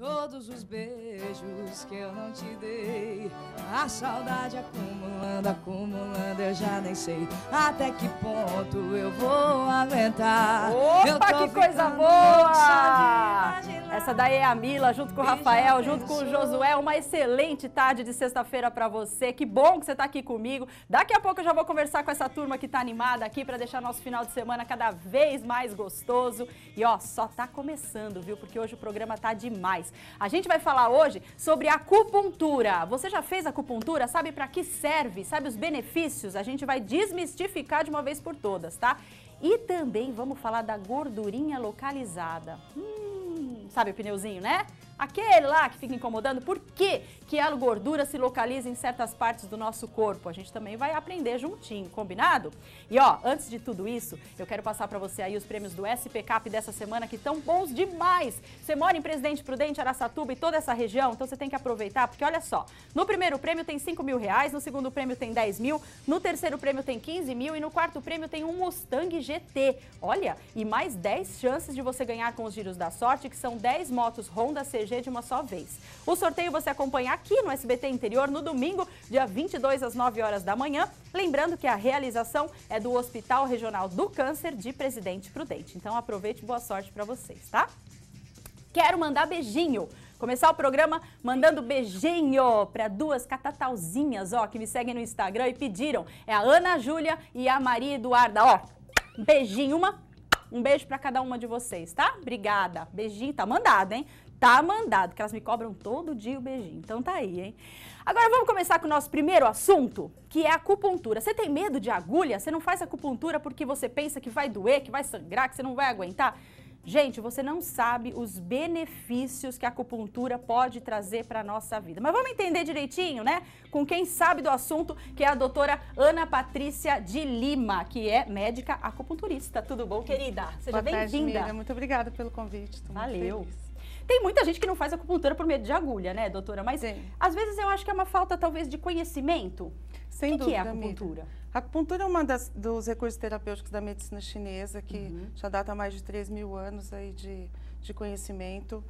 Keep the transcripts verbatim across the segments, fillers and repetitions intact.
Todos os beijos que eu não te dei, a saudade acumulando, acumulando, eu já nem sei até que ponto eu vou aguentar. Opa, que coisa boa! Essa daí é a Mila, junto com o Rafael, junto com o Josué. Uma excelente tarde de sexta-feira pra você. Que bom que você tá aqui comigo. Daqui a pouco eu já vou conversar com essa turma que tá animada aqui pra deixar nosso final de semana cada vez mais gostoso. E ó, só tá começando, viu? Porque hoje o programa tá demais. A gente vai falar hoje sobre acupuntura. Você já fez acupuntura? Sabe pra que serve? Sabe os benefícios? A gente vai desmistificar de uma vez por todas, tá? E também vamos falar da gordurinha localizada. Hum, sabe o pneuzinho, né? Aquele lá que fica incomodando, por que que a gordura se localiza em certas partes do nosso corpo? A gente também vai aprender juntinho, combinado? E ó, antes de tudo isso, eu quero passar para você aí os prêmios do S P Cap dessa semana que estão bons demais. Você mora em Presidente Prudente, Araçatuba e toda essa região, então você tem que aproveitar, porque olha só, no primeiro prêmio tem cinco mil reais, no segundo prêmio tem dez mil, no terceiro prêmio tem quinze mil e no quarto prêmio tem um Mustang G T. Olha, e mais dez chances de você ganhar com os giros da sorte, que são dez motos Honda C G de uma só vez. O sorteio você acompanha aqui no S B T Interior no domingo, dia vinte e dois às nove horas da manhã. Lembrando que a realização é do Hospital Regional do Câncer de Presidente Prudente. Então aproveite e boa sorte para vocês, tá? Quero mandar beijinho. Começar o programa mandando beijinho para duas catatalzinhas, ó, que me seguem no Instagram e pediram. É a Ana Júlia e a Maria Eduarda, ó. Um beijinho, uma, um beijo para cada uma de vocês, tá? Obrigada. Beijinho, tá mandado, hein? Tá mandado, que elas me cobram todo dia o beijinho. Então tá aí, hein? Agora vamos começar com o nosso primeiro assunto, que é a acupuntura. Você tem medo de agulha? Você não faz acupuntura porque você pensa que vai doer, que vai sangrar, que você não vai aguentar? Gente, você não sabe os benefícios que a acupuntura pode trazer para a nossa vida. Mas vamos entender direitinho, né? Com quem sabe do assunto, que é a doutora Ana Patrícia de Lima, que é médica acupunturista. Tudo bom, querida? Seja bem-vinda. Muito obrigada pelo convite. Tô Valeu. Feliz. Tem muita gente que não faz acupuntura por medo de agulha, né, doutora? Mas Sim. Às vezes eu acho que é uma falta, talvez, de conhecimento. Sem o que, dúvida, que é a acupuntura? Amiga. A acupuntura é uma das, dos recursos terapêuticos da medicina chinesa, que uhum. já data há mais de três mil anos aí de, de conhecimento.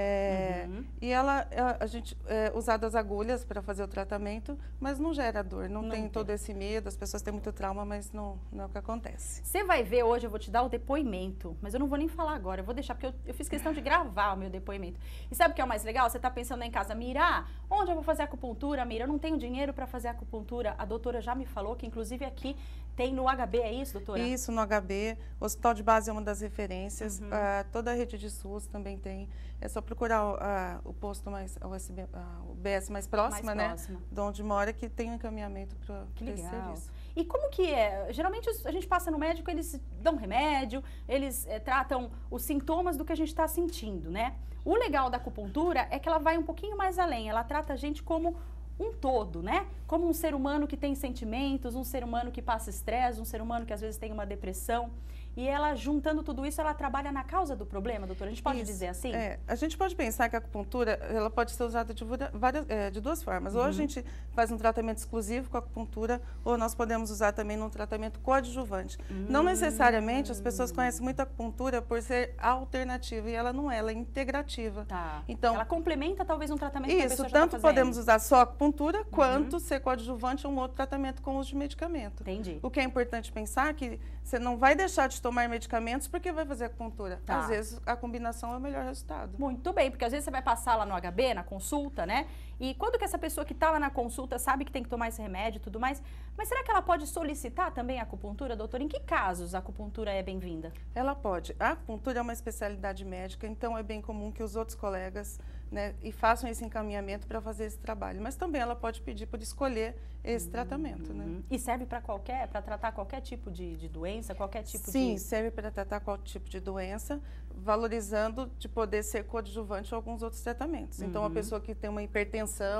É, uhum. E ela, a, a gente é, usada as agulhas para fazer o tratamento, mas não gera dor, não, não tem, tem todo esse medo, as pessoas têm muito trauma, mas não, não é o que acontece. Você vai ver hoje, eu vou te dar o depoimento, mas eu não vou nem falar agora, eu vou deixar, porque eu, eu fiz questão de gravar o meu depoimento. E sabe o que é o mais legal? Você está pensando em casa, Mira, onde eu vou fazer acupuntura? Mira, eu não tenho dinheiro para fazer acupuntura. A doutora já me falou que, inclusive, aqui tem no H B, é isso, doutora? Isso, no H B. O Hospital de Base é uma das referências. Uhum. Uh, toda a rede de SUS também tem. É só procurar uh, o posto mais, o, S B, uh, o B S mais próximo, mais né? Próxima. De onde mora, que tem um encaminhamento para esse serviço. E como que é? Geralmente a gente passa no médico, eles dão remédio, eles é, tratam os sintomas do que a gente está sentindo, né? O legal da acupuntura é que ela vai um pouquinho mais além. Ela trata a gente como um todo, né? Como um ser humano que tem sentimentos, um ser humano que passa estresse, um ser humano que às vezes tem uma depressão. E ela, juntando tudo isso, ela trabalha na causa do problema, doutora? A gente pode isso, dizer assim? É, a gente pode pensar que a acupuntura, ela pode ser usada de, várias, é, de duas formas. Uhum. Ou a gente faz um tratamento exclusivo com a acupuntura, ou nós podemos usar também num tratamento coadjuvante. Uhum. Não necessariamente, as pessoas conhecem muito a acupuntura por ser alternativa, e ela não é, ela é integrativa. Tá. Então, ela complementa talvez um tratamento que a pessoa Isso, já tanto tá fazendo. Podemos usar só a acupuntura, uhum. quanto ser coadjuvante ou um outro tratamento com uso de medicamento. Entendi. O que é importante pensar é que você não vai deixar de tomar medicamentos porque vai fazer acupuntura. Tá. Às vezes a combinação é o melhor resultado. Muito bem, porque às vezes você vai passar lá no H B, na consulta, né? E quando que essa pessoa que está lá na consulta sabe que tem que tomar esse remédio e tudo mais, mas será que ela pode solicitar também a acupuntura, doutora? Em que casos a acupuntura é bem-vinda? Ela pode. A acupuntura é uma especialidade médica, então é bem comum que os outros colegas, né, e façam esse encaminhamento para fazer esse trabalho. Mas também ela pode pedir por escolher esse uhum. tratamento, né? E serve para qualquer, para tratar qualquer tipo de, de doença, qualquer tipo Sim, de... Sim, serve para tratar qualquer tipo de doença, valorizando de poder ser coadjuvante a alguns outros tratamentos. Uhum. Então, uma pessoa que tem uma hipertensão,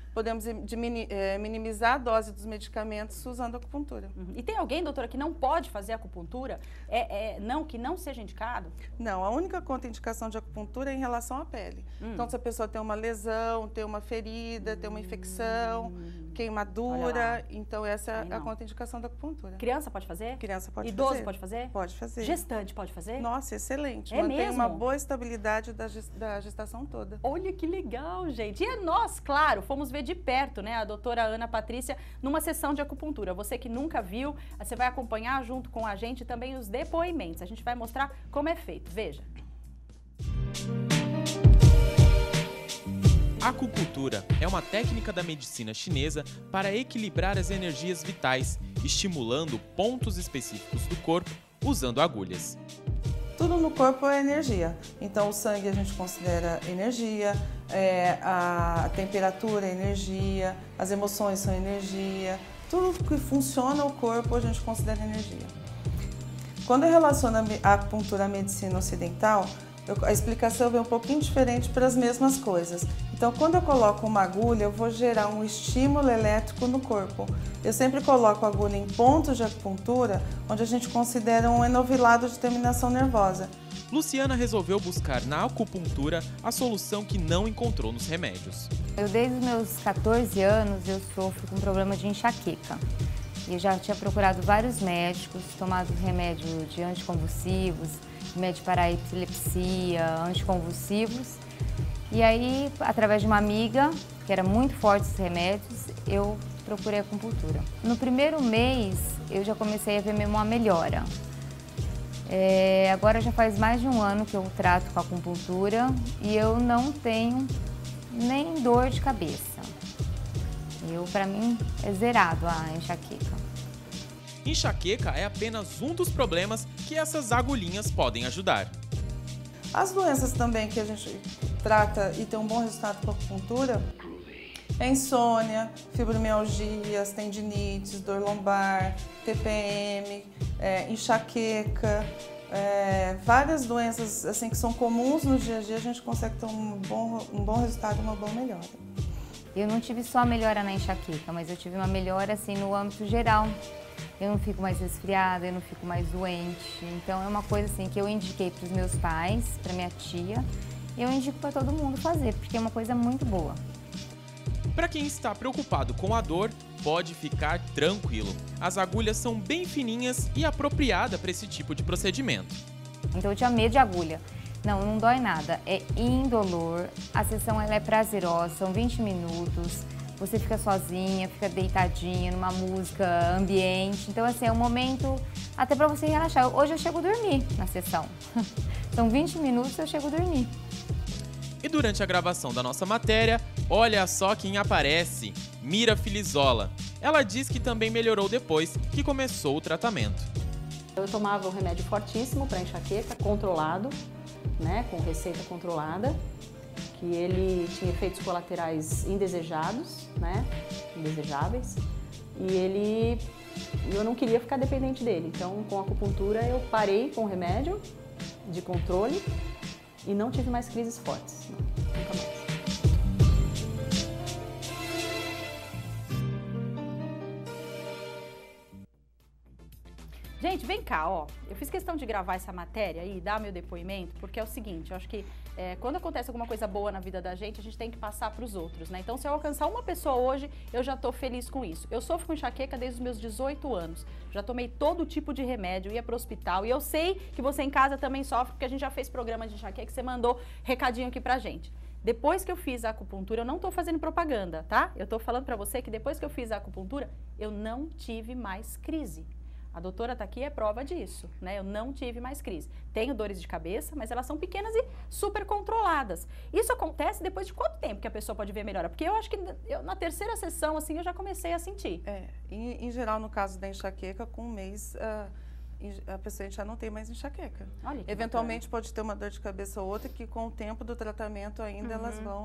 podemos dimini, é, minimizar a dose dos medicamentos usando a acupuntura. Uhum. E tem alguém, doutora, que não pode fazer acupuntura? É, é, não, que não seja indicado? Não, a única contraindicação de acupuntura é em relação à pele. Hum. Então, se a pessoa tem uma lesão, tem uma ferida, hum. tem uma infecção, queimadura, então essa é a contraindicação da acupuntura. Criança pode fazer? Criança pode Idoso fazer. pode fazer? Pode fazer. Gestante pode fazer? Nossa, excelente. É Mantém mesmo? uma boa estabilidade da, da gestação toda. Olha que legal, gente. E nós, claro, fomos ver de perto, né, a doutora Ana Patrícia numa sessão de acupuntura. Você que nunca viu, você vai acompanhar junto com a gente também os depoimentos. A gente vai mostrar como é feito. Veja. A acupuntura é uma técnica da medicina chinesa para equilibrar as energias vitais, estimulando pontos específicos do corpo usando agulhas. Tudo no corpo é energia, então o sangue a gente considera energia, é, a temperatura é energia, as emoções são energia, tudo que funciona o corpo a gente considera energia. Quando eu relaciono a acupuntura à medicina ocidental, eu, a explicação vem um pouquinho diferente para as mesmas coisas. Então, quando eu coloco uma agulha, eu vou gerar um estímulo elétrico no corpo. Eu sempre coloco a agulha em pontos de acupuntura, onde a gente considera um enovilado de terminação nervosa. Luciana resolveu buscar na acupuntura a solução que não encontrou nos remédios. Eu, desde os meus quatorze anos, eu sofro com problema de enxaqueca. Eu já tinha procurado vários médicos, tomado remédio de anticonvulsivos, remédio para epilepsia, anticonvulsivos. E aí, através de uma amiga, que era muito forte esses remédios, eu procurei a acupuntura. No primeiro mês, eu já comecei a ver mesmo uma melhora. É, agora já faz mais de um ano que eu trato com a acupuntura e eu não tenho nem dor de cabeça. Eu, para mim, é zerado a enxaqueca. Enxaqueca é apenas um dos problemas que essas agulhinhas podem ajudar. As doenças também que a gente trata e tem um bom resultado com a acupuntura é insônia, fibromialgias, tendinites, dor lombar, T P M, é, enxaqueca, é, várias doenças assim, que são comuns no dia a dia, a gente consegue ter um bom, um bom resultado, uma boa melhora. Eu não tive só melhora na enxaqueca, mas eu tive uma melhora assim, no âmbito geral. Eu não fico mais resfriada, eu não fico mais doente. Então é uma coisa assim que eu indiquei para os meus pais, para minha tia, e eu indico para todo mundo fazer, porque é uma coisa muito boa. Para quem está preocupado com a dor, pode ficar tranquilo. As agulhas são bem fininhas e apropriadas para esse tipo de procedimento. Então eu tinha medo de agulha. Não, não dói nada, é indolor, a sessão ela é prazerosa, são vinte minutos. Você fica sozinha, fica deitadinha numa música ambiente. Então, assim, é um momento até para você relaxar. Hoje eu chego a dormir na sessão. São vinte minutos e eu chego a dormir. E durante a gravação da nossa matéria, olha só quem aparece, Mira Filizola. Ela diz que também melhorou depois que começou o tratamento. Eu tomava um remédio fortíssimo para enxaqueca, controlado, né, com receita controlada, que ele tinha efeitos colaterais indesejados, né, indesejáveis, e ele, eu não queria ficar dependente dele. Então, com a acupuntura, eu parei com o remédio de controle e não tive mais crises fortes, não, nunca mais. Gente, vem cá, ó. Eu fiz questão de gravar essa matéria e dar meu depoimento, porque é o seguinte, eu acho que é, quando acontece alguma coisa boa na vida da gente, a gente tem que passar para os outros, né? Então, se eu alcançar uma pessoa hoje, eu já tô feliz com isso. Eu sofro com enxaqueca desde os meus dezoito anos. Já tomei todo tipo de remédio, ia pro hospital. E eu sei que você em casa também sofre, porque a gente já fez programa de enxaqueca, você mandou recadinho aqui pra gente. Depois que eu fiz a acupuntura, eu não tô fazendo propaganda, tá? Eu tô falando pra você que depois que eu fiz a acupuntura, eu não tive mais crise. A doutora tá aqui, é prova disso, né? Eu não tive mais crise. Tenho dores de cabeça, mas elas são pequenas e super controladas. Isso acontece depois de quanto tempo que a pessoa pode ver melhora? Porque eu acho que eu, na terceira sessão, assim, eu já comecei a sentir. É, em, em geral, no caso da enxaqueca, com um mês, a, a paciente já não tem mais enxaqueca. Olha que Eventualmente bacana. Pode ter uma dor de cabeça ou outra que com o tempo do tratamento ainda uhum. elas vão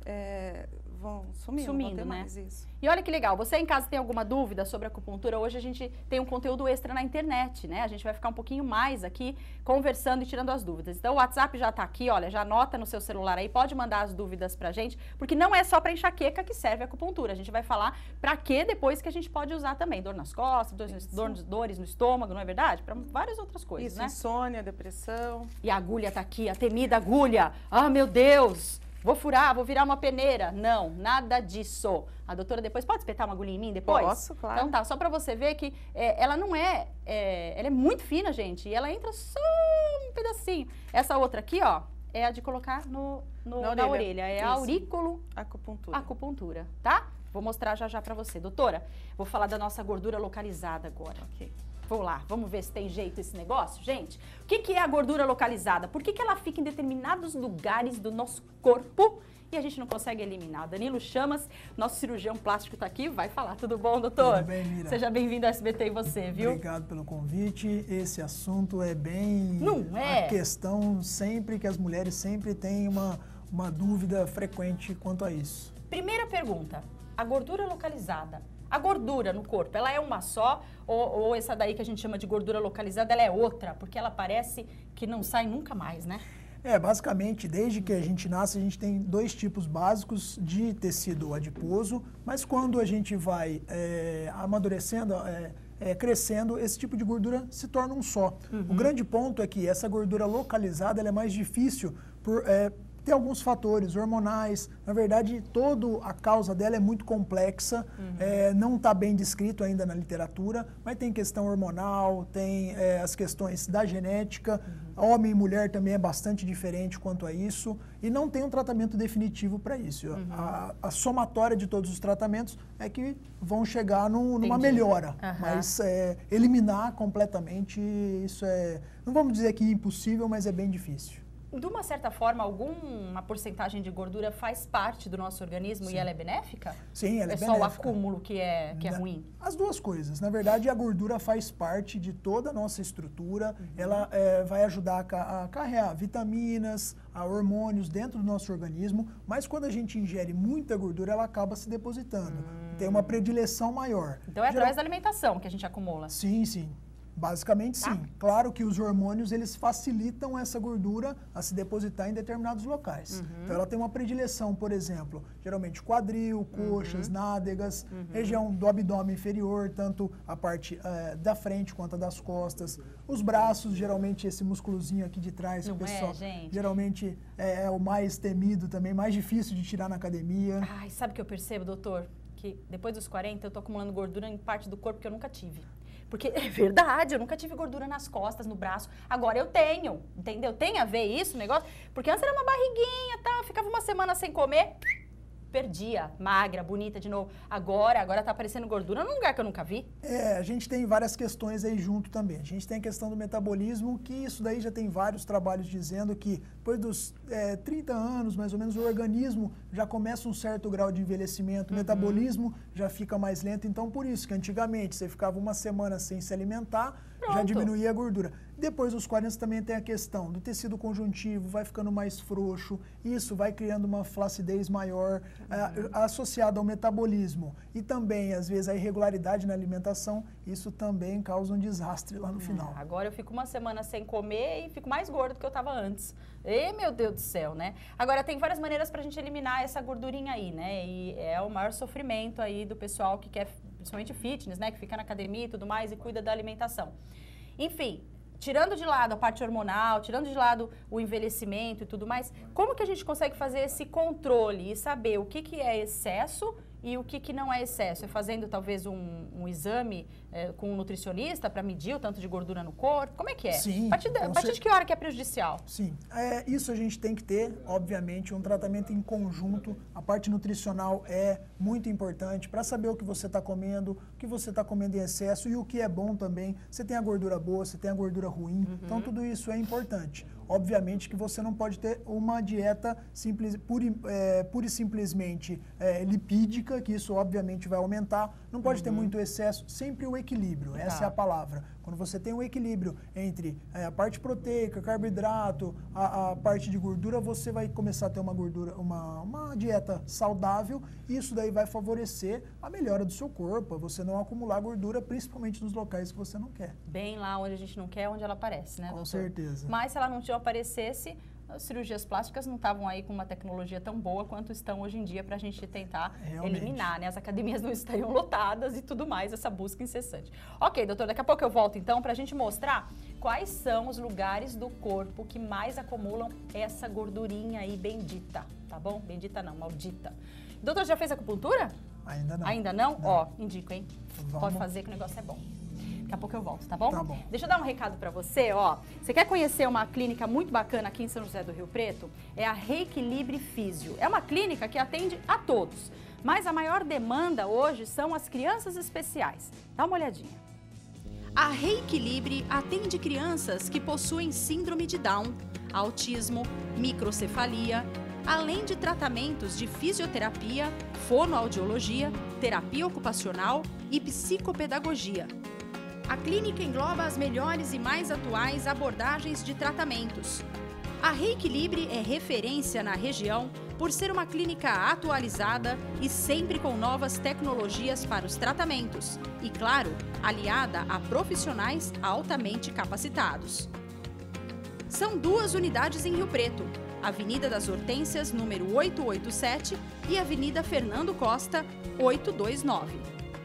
é, vão sumindo, Sumindo, vão ter né? mais isso. E olha que legal, você em casa tem alguma dúvida sobre acupuntura? Hoje a gente tem um conteúdo extra na internet, né? A gente vai ficar um pouquinho mais aqui conversando e tirando as dúvidas. Então o WhatsApp já tá aqui, olha, já anota no seu celular aí, pode mandar as dúvidas pra gente, porque não é só pra enxaqueca que serve a acupuntura. A gente vai falar pra que depois que a gente pode usar também. Dor nas costas, dores, dores, dores no estômago, não é verdade? Pra várias outras coisas, Isso, né? insônia, depressão. E a agulha tá aqui, a temida agulha. Ah, meu Deus! Vou furar, vou virar uma peneira. Não, nada disso. A doutora depois, pode espetar uma agulha em mim depois? Posso, claro. Então tá, só pra você ver que é, ela não é, é, ela é muito fina, gente, e ela entra só um pedacinho. Essa outra aqui, ó, é a de colocar no, no, Na na, orelha. orelha. É Isso. a aurículo Acupuntura. acupuntura, tá? Vou mostrar já já pra você. Doutora, vou falar da nossa gordura localizada agora. Ok. Vamos lá, vamos ver se tem jeito esse negócio, gente? O que, que é a gordura localizada? Por que, que ela fica em determinados lugares do nosso corpo e a gente não consegue eliminar? Danilo Chamas, nosso cirurgião plástico está aqui, vai falar. Tudo bom, doutor? Tudo bem, Mira. Seja bem-vindo ao S B T e você, viu? Obrigado pelo convite. Esse assunto é bem... Não é? A questão sempre que as mulheres sempre têm uma, uma dúvida frequente quanto a isso. Primeira pergunta, a gordura localizada. A gordura no corpo, ela é uma só ou, ou essa daí que a gente chama de gordura localizada, ela é outra? Porque ela parece que não sai nunca mais, né? É, basicamente, desde que a gente nasce, a gente tem dois tipos básicos de tecido adiposo, mas quando a gente vai é, amadurecendo, é, é, crescendo, esse tipo de gordura se torna um só. Uhum. O grande ponto é que essa gordura localizada ela é mais difícil por... É, tem alguns fatores hormonais, na verdade, toda a causa dela é muito complexa, uhum. é, não está bem descrito ainda na literatura, mas tem questão hormonal, tem é, as questões da genética, uhum. homem e mulher também é bastante diferente quanto a isso, e não tem um tratamento definitivo para isso. Uhum. A, a somatória de todos os tratamentos é que vão chegar no, numa melhora, uhum. mas é, eliminar completamente, isso é, não vamos dizer que é impossível, mas é bem difícil. De uma certa forma, alguma porcentagem de gordura faz parte do nosso organismo? Sim. E ela é benéfica? Sim, ela é, é benéfica. É só o acúmulo que é, que é Na, ruim? As duas coisas. Na verdade, a gordura faz parte de toda a nossa estrutura. Uhum. Ela é, vai ajudar a, a carregar vitaminas, a hormônios dentro do nosso organismo, mas quando a gente ingere muita gordura, ela acaba se depositando. Hum. Tem uma predileção maior. Então é através Geral... da alimentação que a gente acumula? Sim, sim. Basicamente, sim. Tá. Claro que os hormônios, eles facilitam essa gordura a se depositar em determinados locais. Uhum. Então, ela tem uma predileção, por exemplo, geralmente quadril, coxas, uhum. nádegas, uhum. região do abdômen inferior, tanto a parte uh, da frente quanto a das costas. Os braços, geralmente, esse músculozinho aqui de trás, Não que o pessoal, é, gente? geralmente, é, é o mais temido também, mais difícil de tirar na academia. Ai, sabe o que eu percebo, doutor? Que depois dos quarenta, eu tô acumulando gordura em parte do corpo que eu nunca tive. Porque é verdade, eu nunca tive gordura nas costas, no braço. Agora eu tenho, entendeu? Tem a ver isso, o negócio? Porque antes era uma barriguinha, tá? Eu ficava uma semana sem comer, perdia, magra, bonita de novo. Agora, agora tá aparecendo gordura num lugar que eu nunca vi. É, a gente tem várias questões aí junto também. A gente tem a questão do metabolismo, que isso daí já tem vários trabalhos dizendo que depois dos é, trinta anos, mais ou menos, o organismo já começa um certo grau de envelhecimento, o uhum. metabolismo já fica mais lento. Então, por isso que antigamente você ficava uma semana sem se alimentar, Pronto. já diminuía a gordura. Depois dos quarenta também tem a questão do tecido conjuntivo, vai ficando mais frouxo, isso vai criando uma flacidez maior, uhum. a, associada ao metabolismo. E também, às vezes, a irregularidade na alimentação, isso também causa um desastre lá no é, final. Agora eu fico uma semana sem comer e fico mais gordo do que eu estava antes. E, meu Deus do céu, né? Agora, tem várias maneiras pra gente eliminar essa gordurinha aí, né? E é o maior sofrimento aí do pessoal que quer, principalmente fitness, né? Que fica na academia e tudo mais e cuida da alimentação. Enfim, tirando de lado a parte hormonal, tirando de lado o envelhecimento e tudo mais, como que a gente consegue fazer esse controle e saber o que, que é excesso e o que, que não é excesso? É fazendo talvez um, um exame é, com um nutricionista para medir o tanto de gordura no corpo? Como é que é? Sim. A partir de, a partir de que hora que é prejudicial? Sim. É, isso a gente tem que ter, obviamente, um tratamento em conjunto. A parte nutricional é muito importante para saber o que você está comendo, o que você está comendo em excesso e o que é bom também. Você tem a gordura boa, você tem a gordura ruim. Uhum. Então, tudo isso é importante. Obviamente que você não pode ter uma dieta simples, pura, é, pura e simplesmente é, lipídica, que isso obviamente vai aumentar. Não pode uhum. ter muito excesso, sempre o equilíbrio, essa tá. é a palavra. Quando você tem um equilíbrio entre é, a parte proteica, carboidrato, a, a parte de gordura, você vai começar a ter uma gordura, uma, uma dieta saudável, e isso daí vai favorecer a melhora do seu corpo, você não acumular gordura, principalmente nos locais que você não quer. Bem lá onde a gente não quer, onde ela aparece, né, Com doutor? certeza. Mas se ela não te aparecesse, as cirurgias plásticas não estavam aí com uma tecnologia tão boa quanto estão hoje em dia para a gente tentar Realmente. eliminar, né? As academias não estariam lotadas e tudo mais, essa busca incessante. Ok, doutor, daqui a pouco eu volto então para a gente mostrar quais são os lugares do corpo que mais acumulam essa gordurinha aí bendita, tá bom? Bendita não, maldita. Doutor, já fez acupuntura? Ainda não. Ainda não? Não. Ó, indico, hein? Vamos. Pode fazer que o negócio é bom. Daqui a pouco eu volto, tá bom? Tá bom. Deixa eu dar um recado pra você, ó. Você quer conhecer uma clínica muito bacana aqui em São José do Rio Preto? É a Reequilibre Físio. É uma clínica que atende a todos, mas a maior demanda hoje são as crianças especiais. Dá uma olhadinha. A Reequilibre atende crianças que possuem síndrome de Down, autismo, microcefalia, além de tratamentos de fisioterapia, fonoaudiologia, terapia ocupacional e psicopedagogia. A clínica engloba as melhores e mais atuais abordagens de tratamentos. A Reequilibre é referência na região por ser uma clínica atualizada e sempre com novas tecnologias para os tratamentos e, claro, aliada a profissionais altamente capacitados. São duas unidades em Rio Preto, Avenida das Hortênsias, número oitocentos e oitenta e sete e Avenida Fernando Costa, oitocentos e vinte e nove.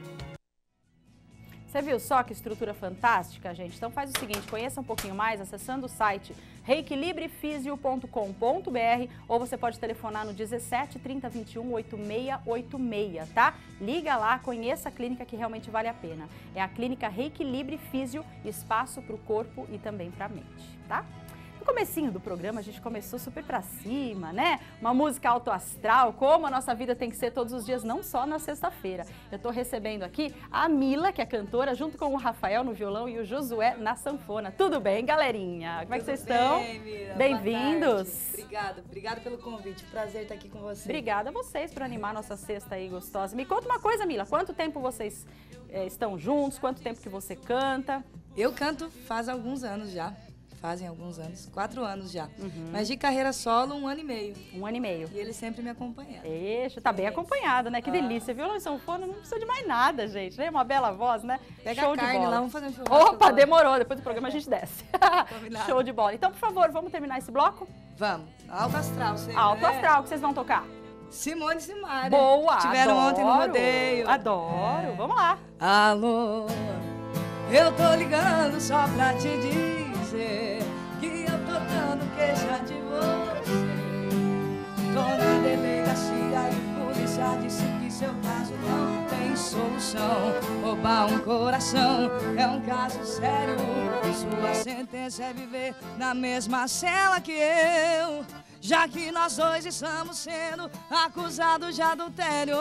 Você viu só que estrutura fantástica, gente? Então faz o seguinte, conheça um pouquinho mais acessando o site reequilibrefisio ponto com ponto br ou você pode telefonar no dezessete, trinta, vinte e um, oitenta e seis oitenta e seis, tá? Liga lá, conheça a clínica que realmente vale a pena. É a clínica Reequilibre Físio, espaço para o corpo e também para a mente, tá? No comecinho do programa a gente começou super pra cima, né? Uma música alto astral, como a nossa vida tem que ser todos os dias, não só na sexta-feira. Eu tô recebendo aqui a Mila, que é cantora, junto com o Rafael no violão e o Josué na sanfona. Tudo bem, galerinha? Como é que vocês estão? Bem-vindos. Obrigada, obrigada pelo convite. Prazer estar aqui com você. Obrigada a vocês por animar nossa sexta aí gostosa. Me conta uma coisa, Mila, quanto tempo vocês eh, estão juntos? Quanto tempo que você canta? Eu canto faz alguns anos já. Fazem alguns anos, quatro anos já. Uhum. Mas de carreira solo, um ano e meio. Um ano e meio. E ele sempre me acompanha. Ixi, tá bem acompanhado, né? Que delícia. Violão e sanfona não precisa de mais nada, gente. Né? Uma bela voz, né? Pega Show a carne de bola. lá, vamos fazer um churrasco. Opa, agora. demorou. Depois do programa a gente desce. Combinado. Show de bola. Então, por favor, vamos terminar esse bloco? Vamos. Alto astral, você, Alto né? astral, que vocês vão tocar. Simone e Simaria. Boa, Tiveram adoro, ontem no rodeio. Adoro. É. Vamos lá. Alô, eu tô ligando só pra te dizer que eu tô dando queixa de você. Tô na delegacia e a polícia disse que seu caso não tem solução. Roubar um coração é um caso sério e sua sentença é viver na mesma cela que eu, já que nós dois estamos sendo acusados de adultério.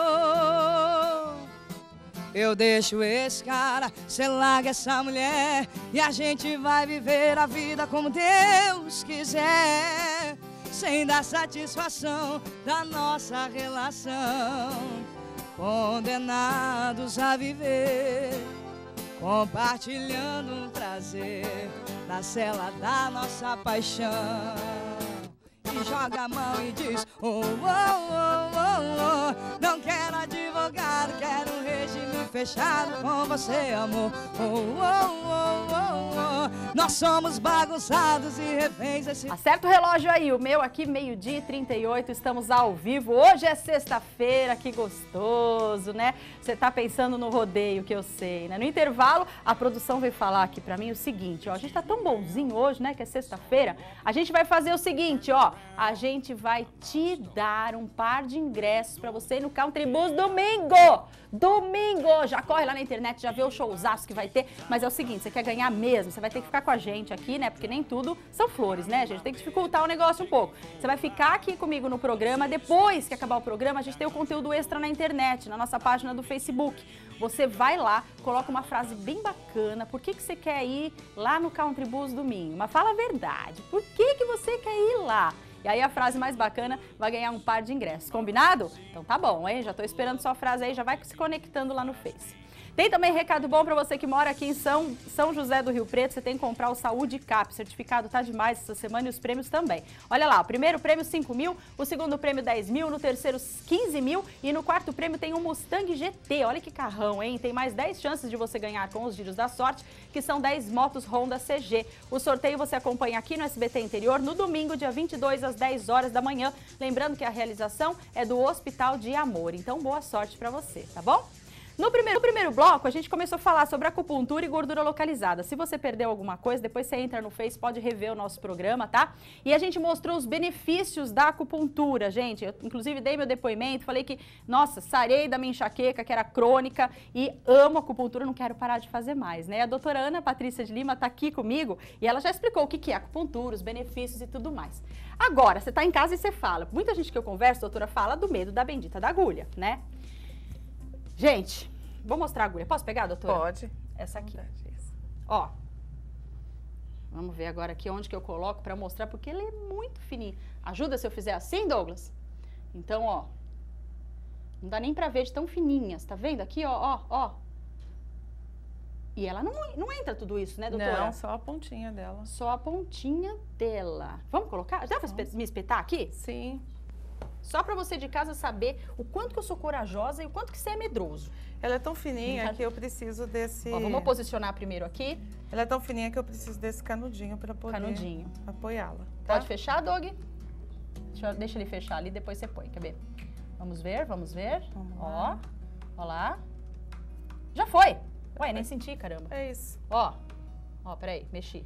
Eu deixo esse cara, cê larga essa mulher e a gente vai viver a vida como Deus quiser, sem dar satisfação da nossa relação. Condenados a viver, compartilhando um prazer na cela da nossa paixão. E joga a mão e diz, oh, oh, oh, oh, oh. Não quero advogado, quero um regime fechado com você, amor. Oh, oh, oh, oh, oh. Nós somos bagunçados e reféns desse... Acerta o relógio aí, o meu aqui, meio-dia e trinta e oito, estamos ao vivo. Hoje é sexta-feira, que gostoso, né? Você tá pensando no rodeio, que eu sei, né? No intervalo, a produção veio falar aqui pra mim o seguinte, ó. A gente tá tão bonzinho hoje, né, que é sexta-feira. A gente vai fazer o seguinte, ó. A gente vai te dar um par de ingressos pra você ir no Country Bus domingo. Domingo! Já corre lá na internet, já vê o showzaço que vai ter. Mas é o seguinte, você quer ganhar mesmo, você vai ter que ficar com a gente aqui, né? Porque nem tudo são flores, né, gente? Tem que dificultar o negócio um pouco. Você vai ficar aqui comigo no programa. Depois que acabar o programa, a gente tem o conteúdo extra na internet, na nossa página do Facebook. Você vai lá, coloca uma frase bem bacana. Por que que você quer ir lá no Country Bus domingo? Mas fala a verdade. Por que que você quer ir lá? E aí a frase mais bacana vai ganhar um par de ingressos. Combinado? Então tá bom, hein? Já tô esperando sua frase aí, já vai se conectando lá no Face. Tem também recado bom para você que mora aqui em São, São José do Rio Preto, você tem que comprar o Saúde Cap, o certificado tá demais essa semana e os prêmios também. Olha lá, o primeiro prêmio cinco mil, o segundo prêmio dez mil, no terceiro quinze mil e no quarto prêmio tem um Mustang G T, olha que carrão, hein? Tem mais dez chances de você ganhar com os giros da sorte, que são dez motos Honda C G. O sorteio você acompanha aqui no S B T Interior no domingo, dia vinte e dois, às dez horas da manhã. Lembrando que a realização é do Hospital de Amor, então boa sorte para você, tá bom? No primeiro, no primeiro bloco, a gente começou a falar sobre acupuntura e gordura localizada. Se você perdeu alguma coisa, depois você entra no Face, pode rever o nosso programa, tá? E a gente mostrou os benefícios da acupuntura, gente. Eu, inclusive, dei meu depoimento, falei que, nossa, sarei da minha enxaqueca, que era crônica, e amo acupuntura, não quero parar de fazer mais, né? A doutora Ana Patrícia de Lima tá aqui comigo e ela já explicou o que é acupuntura, os benefícios e tudo mais. Agora, você tá em casa e você fala. Muita gente que eu converso, doutora, fala do medo da bendita da agulha, né? Gente, vou mostrar a agulha. Posso pegar, doutora? Pode. Essa aqui. Ó. Vamos ver agora aqui onde que eu coloco para mostrar, porque ele é muito fininho. Ajuda se eu fizer assim, Douglas? Então, ó. Não dá nem para ver de tão fininhas. Tá vendo aqui, ó, ó, ó. E ela não, não entra tudo isso, né, doutora? Não, só a pontinha dela. Só a pontinha dela. Vamos colocar? Dá para me espetar aqui? Sim. Só para você de casa saber o quanto que eu sou corajosa e o quanto que você é medroso. Ela é tão fininha que eu preciso desse... Ó, vamos posicionar primeiro aqui. Ela é tão fininha que eu preciso desse canudinho para poder Canudinho. apoiá-la. Tá? Pode fechar, Doug? Deixa, eu, deixa ele fechar ali, depois você põe, quer ver? Vamos ver, vamos ver. Vamos Ó, lá. ó lá. Já foi. Ué, nem senti, caramba. É isso. Ó, ó, peraí, mexi.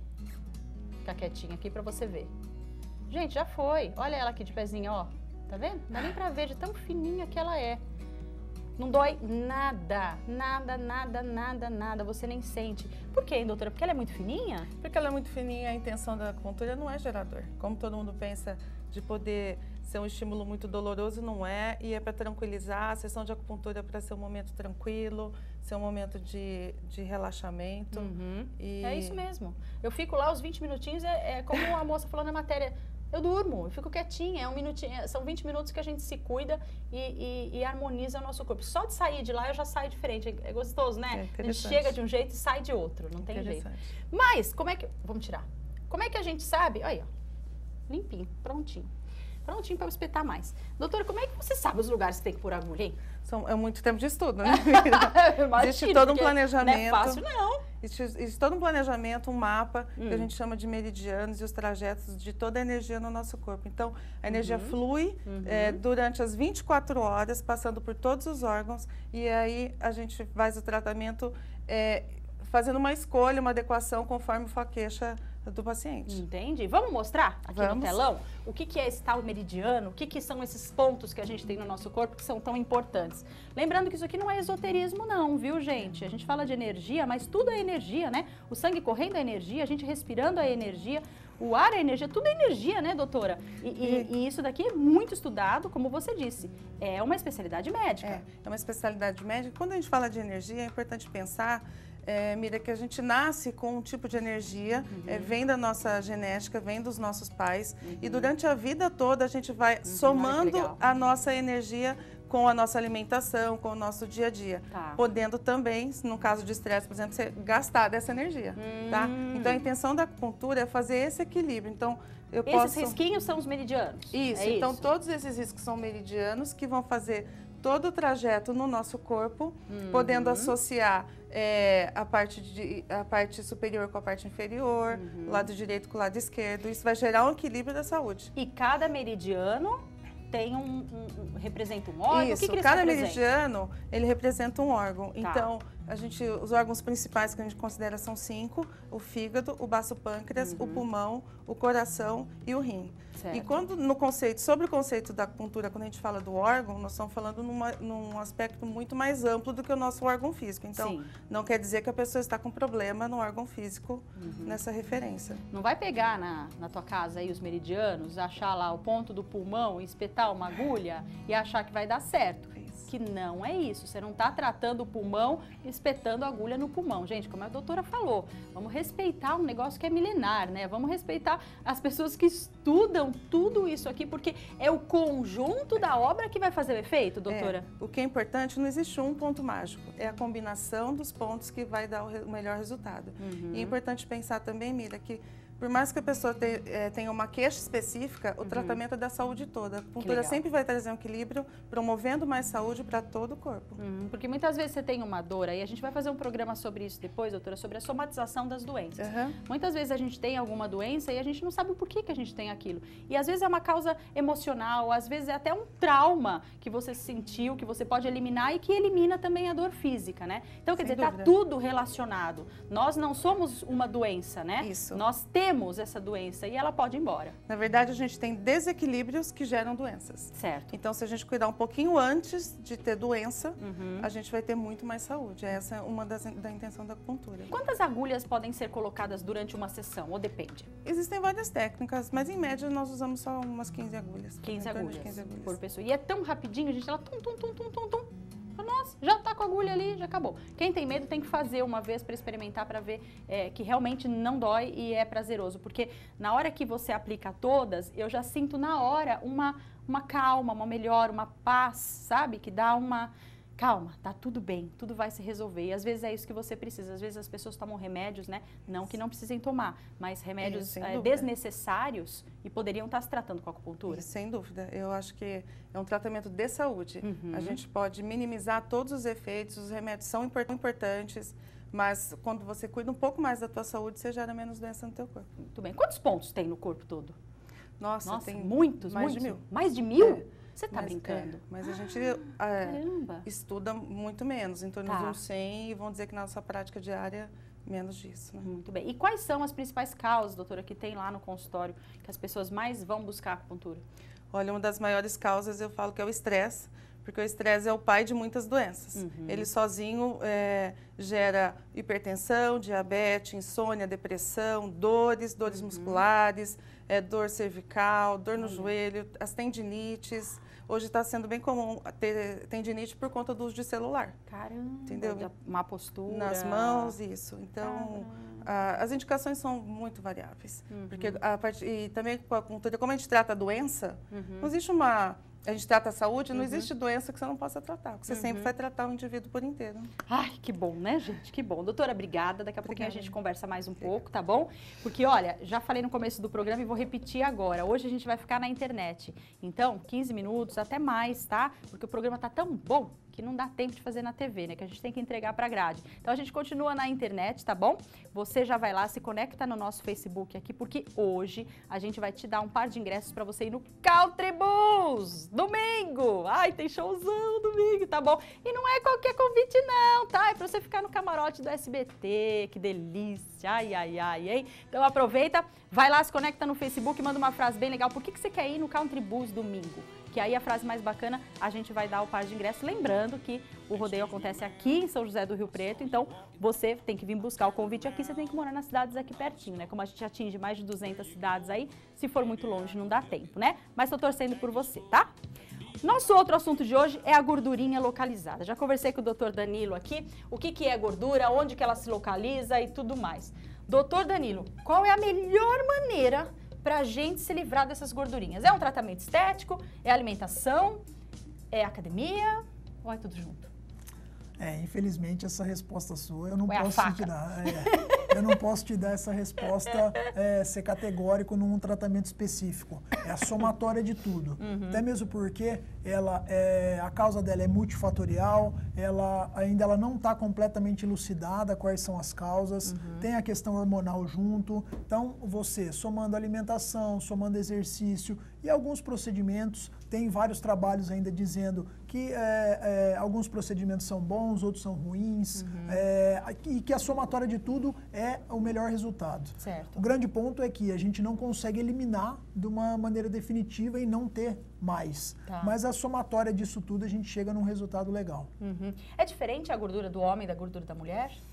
Fica quietinha aqui para você ver. Gente, já foi. Olha ela aqui de pezinho, ó. Tá vendo? Não dá nem pra ver de tão fininha que ela é. Não dói nada, nada, nada, nada, nada. Você nem sente. Por quê, hein, doutora? Porque ela é muito fininha? Porque ela é muito fininha, a intenção da acupuntura não é gerador. Como todo mundo pensa de poder ser um estímulo muito doloroso, não é. E é para tranquilizar. A sessão de acupuntura é para ser um momento tranquilo, ser um momento de, de relaxamento. Uhum. E... É isso mesmo. Eu fico lá os vinte minutinhos, é, é como a moça falou na matéria. Eu durmo, eu fico quietinha, é um minutinho, são vinte minutos que a gente se cuida e, e, e harmoniza o nosso corpo. Só de sair de lá eu já saio diferente, é gostoso, né? É a gente chega de um jeito e sai de outro, não tem jeito. Mas, como é que... Vamos tirar. Como é que a gente sabe... Olha aí, ó. Limpinho, prontinho. Prontinho para espetar mais. Doutora, como é que você sabe os lugares que tem que pôr agulha, hein? São, é muito tempo de estudo, né? Imagino, existe todo um planejamento. Não é fácil, não. Existe, existe todo um planejamento, um mapa, hum. que a gente chama de meridianos e os trajetos de toda a energia no nosso corpo. Então, a energia uhum. flui uhum. É, durante as vinte e quatro horas, passando por todos os órgãos, e aí a gente faz o tratamento é, fazendo uma escolha, uma adequação conforme for a queixa do paciente. Entendi. Vamos mostrar aqui Vamos. no telão o que, que é esse tal meridiano, o que, que são esses pontos que a gente tem no nosso corpo que são tão importantes. Lembrando que isso aqui não é esoterismo não, viu, gente? A gente fala de energia, mas tudo é energia, né? O sangue correndo é energia, a gente respirando é energia, o ar é energia, tudo é energia, né, doutora? E, e, e isso daqui é muito estudado, como você disse, é uma especialidade médica. É, é uma especialidade médica. Quando a gente fala de energia, é importante pensar É, Mira, que a gente nasce com um tipo de energia, uhum. é, vem da nossa genética, vem dos nossos pais, uhum. e durante a vida toda a gente vai uhum. somando a nossa energia com a nossa alimentação, com o nosso dia a dia. Tá. Podendo também, no caso de estresse, por exemplo, você gastar dessa energia, hum. tá? Então a intenção da acupuntura é fazer esse equilíbrio. Então, eu esses posso... risquinhos são os meridianos? Isso, é então isso? todos esses riscos são meridianos que vão fazer todo o trajeto no nosso corpo, uhum. podendo associar é, a, parte de, a parte superior com a parte inferior, uhum. lado direito com o lado esquerdo. Isso vai gerar um equilíbrio da saúde. E cada meridiano tem um, um, um representa um órgão? Isso, o que que eles cada representam? meridiano, ele representa um órgão. Tá. Então, a gente, os órgãos principais que a gente considera são cinco: o fígado, o baço pâncreas, uhum. o pulmão, o coração e o rim. Certo. E quando no conceito, sobre o conceito da acupuntura, quando a gente fala do órgão, nós estamos falando numa, num aspecto muito mais amplo do que o nosso órgão físico. Então, Sim. não quer dizer que a pessoa está com problema no órgão físico uhum. nessa referência. Não vai pegar na, na tua casa aí os meridianos, achar lá o ponto do pulmão, espetar uma agulha e achar que vai dar certo. que não é isso. Você não está tratando o pulmão, espetando a agulha no pulmão. Gente, como a doutora falou, vamos respeitar um negócio que é milenar, né? Vamos respeitar as pessoas que estudam tudo isso aqui, porque é o conjunto da obra que vai fazer o efeito, doutora? É, o que é importante, não existe um ponto mágico, é a combinação dos pontos que vai dar o, re, o melhor resultado. Uhum. E é importante pensar também, Mira, que por mais que a pessoa te, é, tenha uma queixa específica, o uhum. tratamento é da saúde toda. A acupuntura sempre vai trazer um equilíbrio, promovendo mais saúde para todo o corpo. Uhum. Porque muitas vezes você tem uma dor aí, a gente vai fazer um programa sobre isso depois, doutora, sobre a somatização das doenças. Uhum. Muitas vezes a gente tem alguma doença e a gente não sabe o porquê que a gente tem aquilo. E às vezes é uma causa emocional, às vezes é até um trauma que você sentiu, que você pode eliminar e que elimina também a dor física, né? Então, quer Sem dizer, dúvida. Tá tudo relacionado. Nós não somos uma doença, né? Isso. Nós temos essa doença e ela pode ir embora. Na verdade, a gente tem desequilíbrios que geram doenças. Certo. Então, se a gente cuidar um pouquinho antes de ter doença, uhum. a gente vai ter muito mais saúde. Essa é uma das, da intenção da acupuntura. Quantas agulhas podem ser colocadas durante uma sessão, ou depende? Existem várias técnicas, mas em média nós usamos só umas quinze agulhas. quinze agulhas, quinze agulhas por pessoa. E é tão rapidinho, a gente, ela tum, tum, tum, tum, tum, tum. Nossa, já tá com a agulha ali, já acabou. Quem tem medo tem que fazer uma vez para experimentar, para ver é, que realmente não dói e é prazeroso. Porque na hora que você aplica todas, eu já sinto na hora uma, uma calma, uma melhora, uma paz, sabe? Que dá uma... Calma, tá tudo bem, tudo vai se resolver. E às vezes é isso que você precisa. Às vezes as pessoas tomam remédios, né? Não que não precisem tomar, mas remédios é, desnecessários e poderiam estar se tratando com a acupuntura. Isso, sem dúvida. Eu acho que é um tratamento de saúde. Uhum. A gente pode minimizar todos os efeitos, os remédios são importantes, mas quando você cuida um pouco mais da tua saúde, você gera menos doença no teu corpo. Muito bem. Quantos pontos tem no corpo todo? Nossa, Nossa tem muitos, mais muitos. de mil. Mais de mil? É. Você tá mas, brincando? É, mas a gente é, estuda muito menos, em torno tá. de uns cem, e vão dizer que na nossa prática diária, menos disso. Né? Muito bem. E quais são as principais causas, doutora, que tem lá no consultório, que as pessoas mais vão buscar acupuntura? Olha, uma das maiores causas eu falo que é o estresse, porque o estresse é o pai de muitas doenças. Uhum. Ele sozinho é, gera hipertensão, diabetes, insônia, depressão, dores, dores uhum. musculares, é, dor cervical, dor no uhum. joelho, as tendinites. Hoje está sendo bem comum ter tendinite por conta do uso de celular. Caramba, entendeu? Má postura. Nas mãos, isso. Então, a, as indicações são muito variáveis. Uhum. Porque a part... E também, com a acupuntura, como a gente trata a doença, uhum. não existe uma... A gente trata a saúde, não uhum. existe doença que você não possa tratar. Você uhum. sempre vai tratar o indivíduo por inteiro. Ai, que bom, né, gente? Que bom. Doutora, obrigada. Daqui a obrigada. pouquinho a gente conversa mais um pouco, tá bom? Porque, olha, já falei no começo do programa e vou repetir agora. Hoje a gente vai ficar na internet. Então, quinze minutos, até mais, tá? Porque o programa tá tão bom que não dá tempo de fazer na T V, né? Que a gente tem que entregar pra grade. Então, a gente continua na internet, tá bom? Você já vai lá, se conecta no nosso Facebook aqui, porque hoje a gente vai te dar um par de ingressos pra você ir no Country Bulls, domingo! Ai, tem showzão domingo, tá bom? E não é qualquer convite não, tá? É pra você ficar no camarote do S B T, que delícia! Ai, ai, ai, hein? Então, aproveita, vai lá, se conecta no Facebook, manda uma frase bem legal. Por que que você quer ir no Country Bulls domingo? Que aí a frase mais bacana, a gente vai dar o par de ingressos. Lembrando que o rodeio acontece aqui em São José do Rio Preto, então você tem que vir buscar o convite aqui, você tem que morar nas cidades aqui pertinho, né? Como a gente atinge mais de duzentas cidades aí, se for muito longe não dá tempo, né? Mas tô torcendo por você, tá? Nosso outro assunto de hoje é a gordurinha localizada. Já conversei com o doutor Danilo aqui, o que que é gordura, onde que ela se localiza e tudo mais. Doutor Danilo, qual é a melhor maneira para a gente se livrar dessas gordurinhas? É um tratamento estético? É alimentação? É academia? Ou é tudo junto? É, infelizmente essa resposta sua eu não é posso te dar. É, eu não posso te dar essa resposta, é, ser categórico num tratamento específico. É a somatória de tudo. Uhum. Até mesmo porque ela é, a causa dela é multifatorial, ela, ainda ela não está completamente elucidada quais são as causas, uhum. tem a questão hormonal junto. Então, você somando alimentação, somando exercício e alguns procedimentos, tem vários trabalhos ainda dizendo que é, é, alguns procedimentos são bons, outros são ruins, uhum. é, e que a somatória de tudo é o melhor resultado. Certo. O grande ponto é que a gente não consegue eliminar de uma maneira definitiva e não ter mais. Tá. Mas a somatória disso tudo a gente chega num resultado legal. Uhum. É diferente a gordura do homem da gordura da mulher?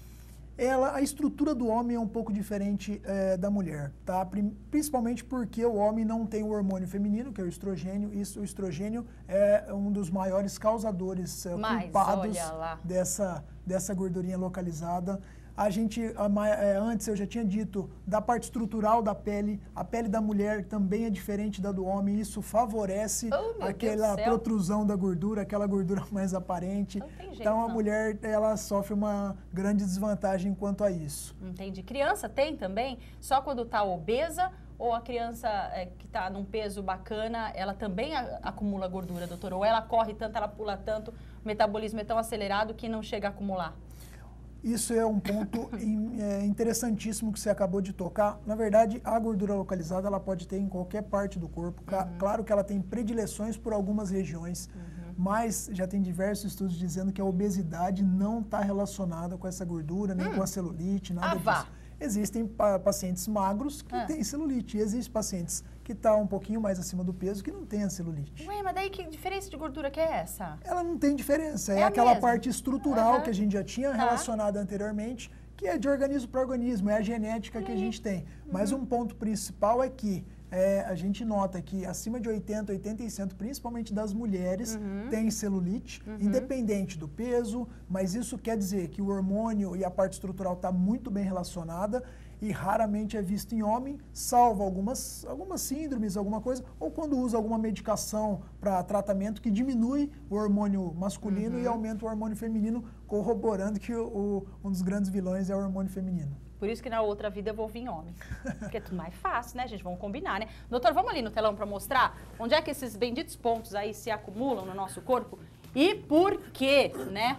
Ela, a estrutura do homem é um pouco diferente é, da mulher, tá? Principalmente porque o homem não tem o hormônio feminino, que é o estrogênio. Isso, o estrogênio é um dos maiores causadores é, Mas, culpados olha lá. dessa, dessa gordurinha localizada. A gente, a, antes eu já tinha dito, da parte estrutural da pele, a pele da mulher também é diferente da do homem, isso favorece oh, aquela protrusão da gordura, aquela gordura mais aparente. Não tem jeito, então a não. mulher, ela sofre uma grande desvantagem quanto a isso. Entendi. Criança tem também? Só quando está obesa ou a criança é, que está num peso bacana, ela também a, acumula gordura, doutora? Ou ela corre tanto, ela pula tanto, o metabolismo é tão acelerado que não chega a acumular? Isso é um ponto in, é, interessantíssimo que você acabou de tocar. Na verdade, a gordura localizada ela pode ter em qualquer parte do corpo. Uhum. Claro que ela tem predileções por algumas regiões, uhum. mas já tem diversos estudos dizendo que a obesidade não está relacionada com essa gordura, nem hum. com a celulite, nada ah, disso. vá. Existem pa pacientes magros que ah. têm celulite. E existem pacientes que estão tá um pouquinho mais acima do peso que não têm a celulite. Ué, mas daí que diferença de gordura que é essa? Ela não tem diferença. É, é aquela mesmo? parte estrutural uhum. que a gente já tinha tá. relacionado anteriormente, que é de organismo para organismo, é a genética e que a gente tem. Uhum. Mas um ponto principal é que é, a gente nota que acima de oitenta, oitenta por cento, principalmente das mulheres, uhum. tem celulite, uhum. independente do peso, mas isso quer dizer que o hormônio e a parte estrutural está muito bem relacionada e raramente é visto em homem, salvo algumas, algumas síndromes, alguma coisa, ou quando usa alguma medicação para tratamento que diminui o hormônio masculino uhum. e aumenta o hormônio feminino, corroborando que o, o, um dos grandes vilões é o hormônio feminino. Por isso que na outra vida eu vou vir homem. Porque é tudo mais fácil, né, gente? Vamos combinar, né? Doutor, vamos ali no telão para mostrar onde é que esses benditos pontos aí se acumulam no nosso corpo e por quê, né?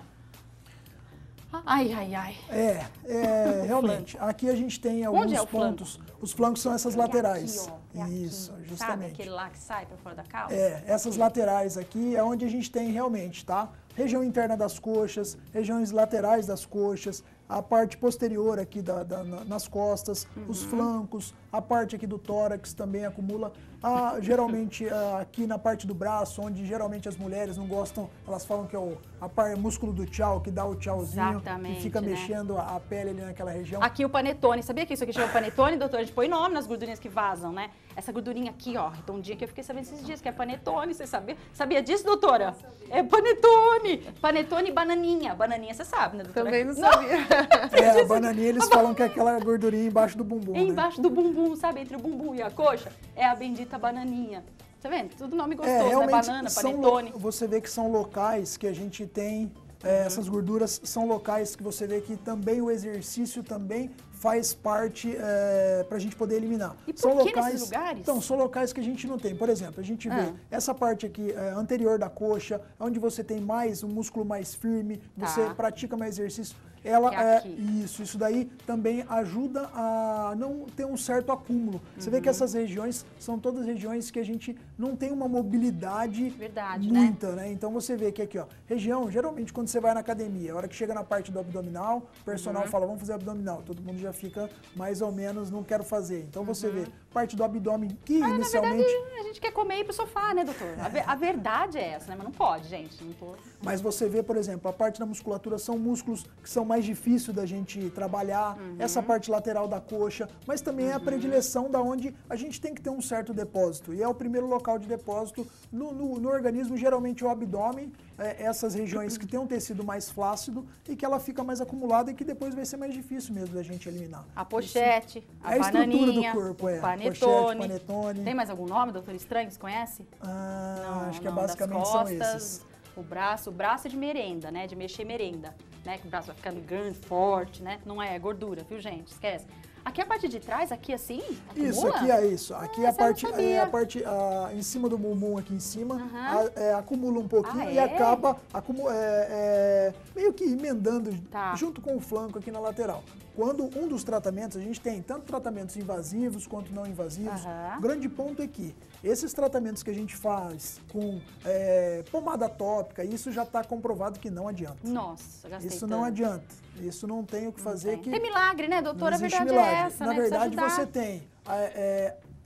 Ai, ai, ai. É, é realmente. Aqui a gente tem alguns Onde é o pontos. Flanco? Os flancos são essas é laterais. Aqui, ó, é Isso, aqui. justamente. Sabe aquele lá que sai para fora da calça? É, essas laterais aqui é onde a gente tem realmente, tá? Região interna das coxas, regiões laterais das coxas, a parte posterior aqui da, da, nas costas, uhum. os flancos, a parte aqui do tórax também acumula. Ah, geralmente ah, aqui na parte do braço, onde geralmente as mulheres não gostam, elas falam que é o a par, músculo do tchau, que dá o tchauzinho, exatamente, que fica né? mexendo a, a pele ali naquela região. Aqui o panetone, sabia que isso aqui chama panetone, doutor? A gente põe nome nas gordurinhas que vazam, né? Essa gordurinha aqui, ó, redondinha, que eu fiquei sabendo esses dias, que é panetone, você sabia? Sabia disso, doutora? É panetone! Panetone e bananinha. Bananinha, você sabe, né, doutora? Também não sabia. Não. É, a bananinha, eles falam que é aquela gordurinha embaixo do bumbum, É né? embaixo do bumbum, sabe? Entre o bumbum e a coxa, é a bendita bananinha. Tá vendo? Tudo nome gostoso, é, né? Banana, são panetone. Você vê que são locais que a gente tem, é, uhum. essas gorduras são locais que você vê que também o exercício também faz parte é, para a gente poder eliminar. E por são que locais, nesses lugares? Então, são locais que a gente não tem. Por exemplo, a gente vê ah. essa parte aqui é, anterior da coxa, onde você tem mais, um músculo mais firme, tá. você pratica mais exercício. Ela é, é isso, isso daí também ajuda a não ter um certo acúmulo. Você uhum. vê que essas regiões são todas regiões que a gente não tem uma mobilidade Verdade, muita, né? né? Então você vê que aqui, ó, região, geralmente quando você vai na academia, a hora que chega na parte do abdominal, o personal uhum. fala, vamos fazer abdominal, todo mundo já fica mais ou menos, não quero fazer. Então você uhum. vê parte do abdômen que ah, inicialmente... Na verdade, a gente quer comer e ir pro sofá, né, doutor? A, ver, a verdade é essa, né? Mas não pode, gente. Não tô... Mas você vê, por exemplo, a parte da musculatura são músculos que são mais difíceis da gente trabalhar, uhum. essa parte lateral da coxa, mas também uhum. é a predileção da onde a gente tem que ter um certo depósito. E é o primeiro local de depósito no, no, no organismo, geralmente o abdômen, é, essas regiões que tem um tecido mais flácido e que ela fica mais acumulada e que depois vai ser mais difícil mesmo da gente eliminar. A pochete, Isso, a, é a bananinha, estrutura do corpo, é. panetone. Pochete, panetone. Tem mais algum nome, doutor Estranho, você conhece? Ah, não, acho que não, é basicamente das são costas, esses. O braço, o braço é de merenda, né? De mexer merenda, né? Que o braço vai ficando grande, forte, né? Não é gordura, viu, gente? Esquece. Aqui a parte de trás, aqui assim, acumula? Isso, aqui é isso. Aqui ah, a parte, eu não é, a parte ah, em cima do bumbum, aqui em cima, Uhum. a, é, acumula um pouquinho Ah, e é? acaba acumu é, é, meio que emendando Tá. junto com o flanco aqui na lateral. Quando um dos tratamentos, a gente tem tanto tratamentos invasivos quanto não invasivos, Uhum. o grande ponto é que esses tratamentos que a gente faz com é, pomada tópica, isso já está comprovado que não adianta. Nossa, gastei Isso tanto. não adianta. Isso não tem o que fazer. Tem. Que tem milagre, né, doutora? não A existe verdade milagre. é essa, Na né? Precisa verdade, ajudar. você tem... É, é,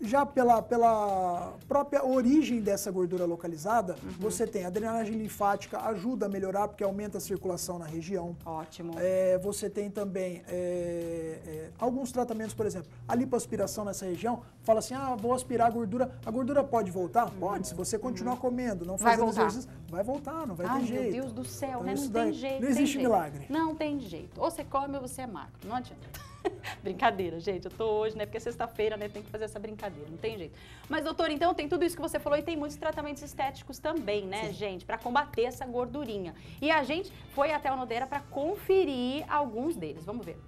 já pela, pela própria origem dessa gordura localizada, uhum. você tem a drenagem linfática, ajuda a melhorar porque aumenta a circulação na região. Ótimo. É, você tem também é, é, alguns tratamentos, por exemplo, a lipoaspiração nessa região, fala assim, ah, vou aspirar a gordura, a gordura pode voltar? Uhum. Pode, se você continuar uhum. comendo, não fazendo exercício, vai voltar, não vai Ai, ter jeito. Meu Deus do céu, então, né? Não tem daí, jeito. Não existe tem milagre. Jeito. Não tem jeito. Ou você come ou você é magro, não adianta. Brincadeira, gente, eu tô hoje, né, porque é sexta-feira, né, tem que fazer essa brincadeira, não tem jeito. Mas, doutor, então tem tudo isso que você falou e tem muitos tratamentos estéticos também, né, Sim. gente, para combater essa gordurinha. E a gente foi até o Nodeira para conferir alguns deles, vamos ver.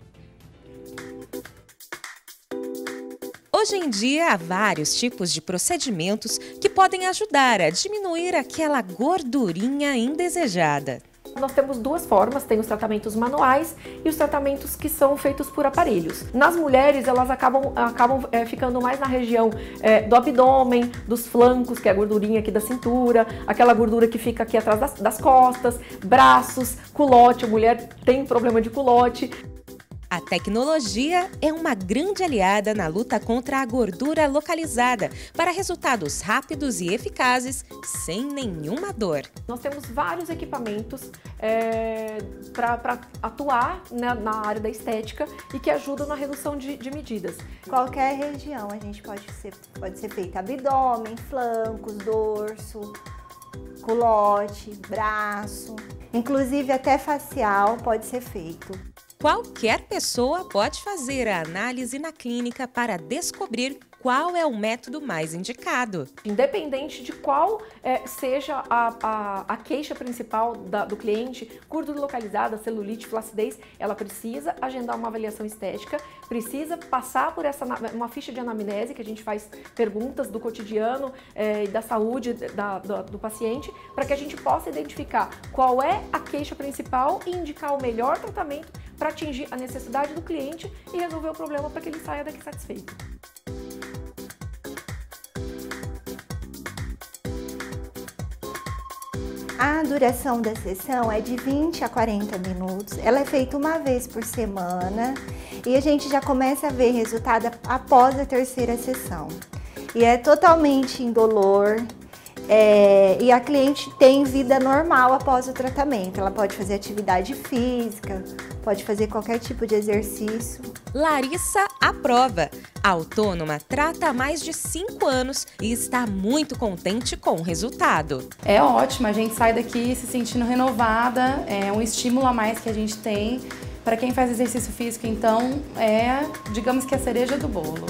Hoje em dia, há vários tipos de procedimentos que podem ajudar a diminuir aquela gordurinha indesejada. Nós temos duas formas, tem os tratamentos manuais e os tratamentos que são feitos por aparelhos. Nas mulheres, elas acabam, acabam é, ficando mais na região é, do abdômen, dos flancos, que é a gordurinha aqui da cintura, aquela gordura que fica aqui atrás das, das costas, braços, culote, a mulher tem problema de culote. A tecnologia é uma grande aliada na luta contra a gordura localizada, para resultados rápidos e eficazes, sem nenhuma dor. Nós temos vários equipamentos é, para atuar na, na área da estética e que ajudam na redução de, de medidas. Qualquer região a gente pode ser, pode ser feita abdômen, flancos, dorso, culote, braço, inclusive até facial pode ser feito. Qualquer pessoa pode fazer a análise na clínica para descobrir qual é o método mais indicado. Independente de qual é, seja a, a, a queixa principal da, do cliente, gordura localizada, celulite, flacidez, ela precisa agendar uma avaliação estética, precisa passar por essa, uma ficha de anamnese, que a gente faz perguntas do cotidiano e é, da saúde da, do, do paciente, para que a gente possa identificar qual é a queixa principal e indicar o melhor tratamento para atingir a necessidade do cliente e resolver o problema para que ele saia daqui satisfeito. A duração da sessão é de vinte a quarenta minutos, ela é feita uma vez por semana e a gente já começa a ver resultado após a terceira sessão. E é totalmente indolor é, e a cliente tem vida normal após o tratamento. Ela pode fazer atividade física, pode fazer qualquer tipo de exercício. Larissa aprova. A autônoma trata há mais de cinco anos e está muito contente com o resultado. É ótimo, a gente sai daqui se sentindo renovada, é um estímulo a mais que a gente tem. Para quem faz exercício físico, então, é, digamos que a cereja do bolo.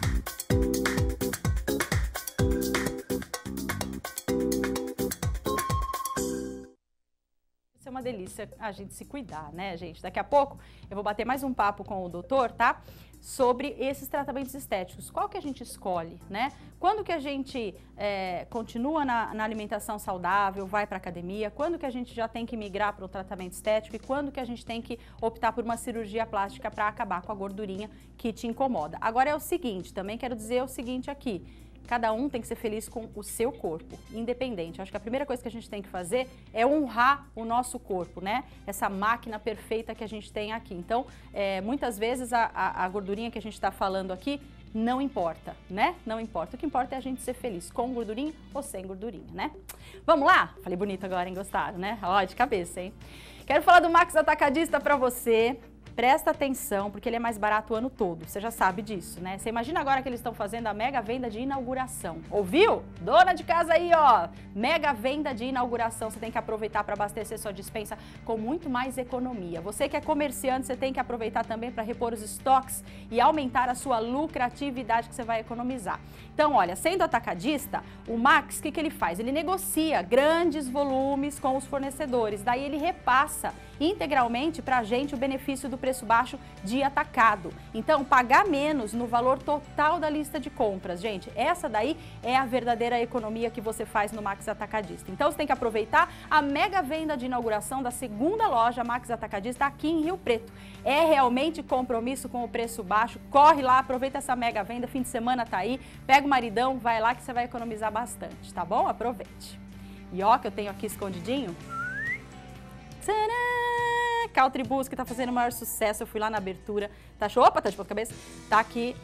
É uma delícia a gente se cuidar, né, gente? Daqui a pouco eu vou bater mais um papo com o doutor, tá? Sobre esses tratamentos estéticos. Qual que a gente escolhe, né? Quando que a gente é, continua na, na alimentação saudável, vai para academia? Quando que a gente já tem que migrar para o tratamento estético? E quando que a gente tem que optar por uma cirurgia plástica para acabar com a gordurinha que te incomoda? Agora é o seguinte, também quero dizer o seguinte aqui. Cada um tem que ser feliz com o seu corpo, independente. Acho que a primeira coisa que a gente tem que fazer é honrar o nosso corpo, né? Essa máquina perfeita que a gente tem aqui. Então, é, muitas vezes a, a, a gordurinha que a gente está falando aqui não importa, né? Não importa. O que importa é a gente ser feliz, com gordurinha ou sem gordurinha, né? Vamos lá? Falei bonito agora, hein? Gostaram, né? Ó, de cabeça, hein? Quero falar do Max Atacadista para você. Presta atenção, porque ele é mais barato o ano todo, você já sabe disso, né? Você imagina agora que eles estão fazendo a mega venda de inauguração. Ouviu? Dona de casa aí, ó! Mega venda de inauguração, você tem que aproveitar para abastecer sua despensa com muito mais economia. Você que é comerciante, você tem que aproveitar também para repor os estoques e aumentar a sua lucratividade que você vai economizar. Então, olha, sendo atacadista, o Max, o que, que ele faz? Ele negocia grandes volumes com os fornecedores, daí ele repassa integralmente para a gente o benefício do preço baixo de atacado. Então, pagar menos no valor total da lista de compras, gente, essa daí é a verdadeira economia que você faz no Max Atacadista. Então, você tem que aproveitar a mega venda de inauguração da segunda loja Max Atacadista aqui em Rio Preto. É realmente compromisso com o preço baixo, corre lá, aproveita essa mega venda, fim de semana tá aí, pega o maridão, vai lá que você vai economizar bastante, tá bom? Aproveite. E ó, que eu tenho aqui escondidinho. Tcharam! Country Blues, que tá fazendo o maior sucesso. Eu fui lá na abertura. Tá show? Opa, tá de ponta cabeça. Tá aqui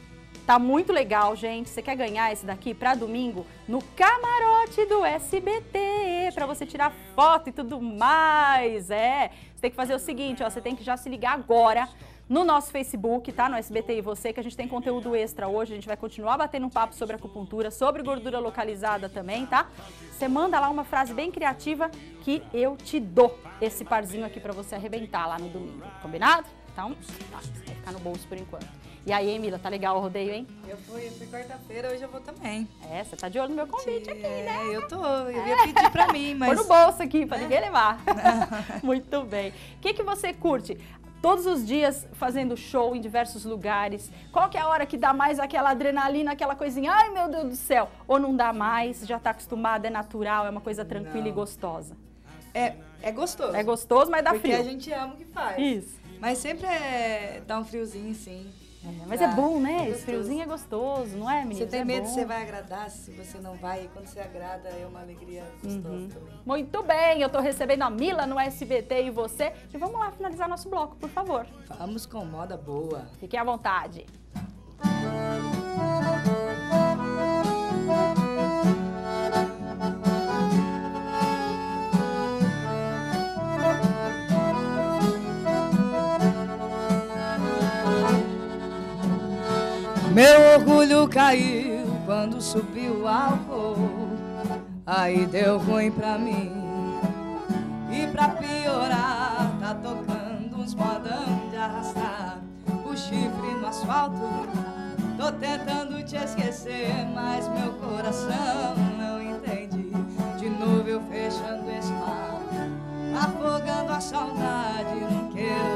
Tá muito legal, gente. Você quer ganhar esse daqui para domingo no camarote do S B T, para você tirar foto e tudo mais. É, você tem que fazer o seguinte, ó, você tem que já se ligar agora no nosso Facebook, tá? No S B T e você, que a gente tem conteúdo extra hoje. A gente vai continuar batendo um papo sobre acupuntura, sobre gordura localizada também, tá? Você manda lá uma frase bem criativa que eu te dou esse parzinho aqui para você arrebentar lá no domingo. Combinado? Então, tá, vai ficar no bolso por enquanto. E aí, Emila, tá legal o rodeio, hein? Eu fui, eu fui quarta-feira, hoje eu vou também. É, você tá de olho no meu convite aqui, né? É, eu tô, eu ia pedir pra mim, mas... Põe no bolso aqui, pra ninguém levar. Muito bem. O que que você curte? Todos os dias fazendo show em diversos lugares. Qual que é a hora que dá mais aquela adrenalina, aquela coisinha? Ai, meu Deus do céu! Ou não dá mais, já tá acostumada, é natural, é uma coisa tranquila não. e gostosa? É, é gostoso. É gostoso, mas dá porque frio. Porque a gente ama o que faz. Isso. Mas sempre é, dá um friozinho, sim. É, mas tá. é bom, né? É Esse friozinho é gostoso, não é, menina? Você tem é medo bom. que você vai agradar, se você não vai. E quando você agrada, é uma alegria gostosa uhum. também. Muito bem, eu tô recebendo a Mila no S B T e você. E vamos lá finalizar nosso bloco, por favor. Vamos com moda boa. Fiquem à vontade. Meu orgulho caiu quando subiu o álcool, aí deu ruim pra mim. E pra piorar, tá tocando uns modão de arrastar o chifre no asfalto. Tô tentando te esquecer, mas meu coração não entende. De novo eu fechando esse mar, afogando a saudade num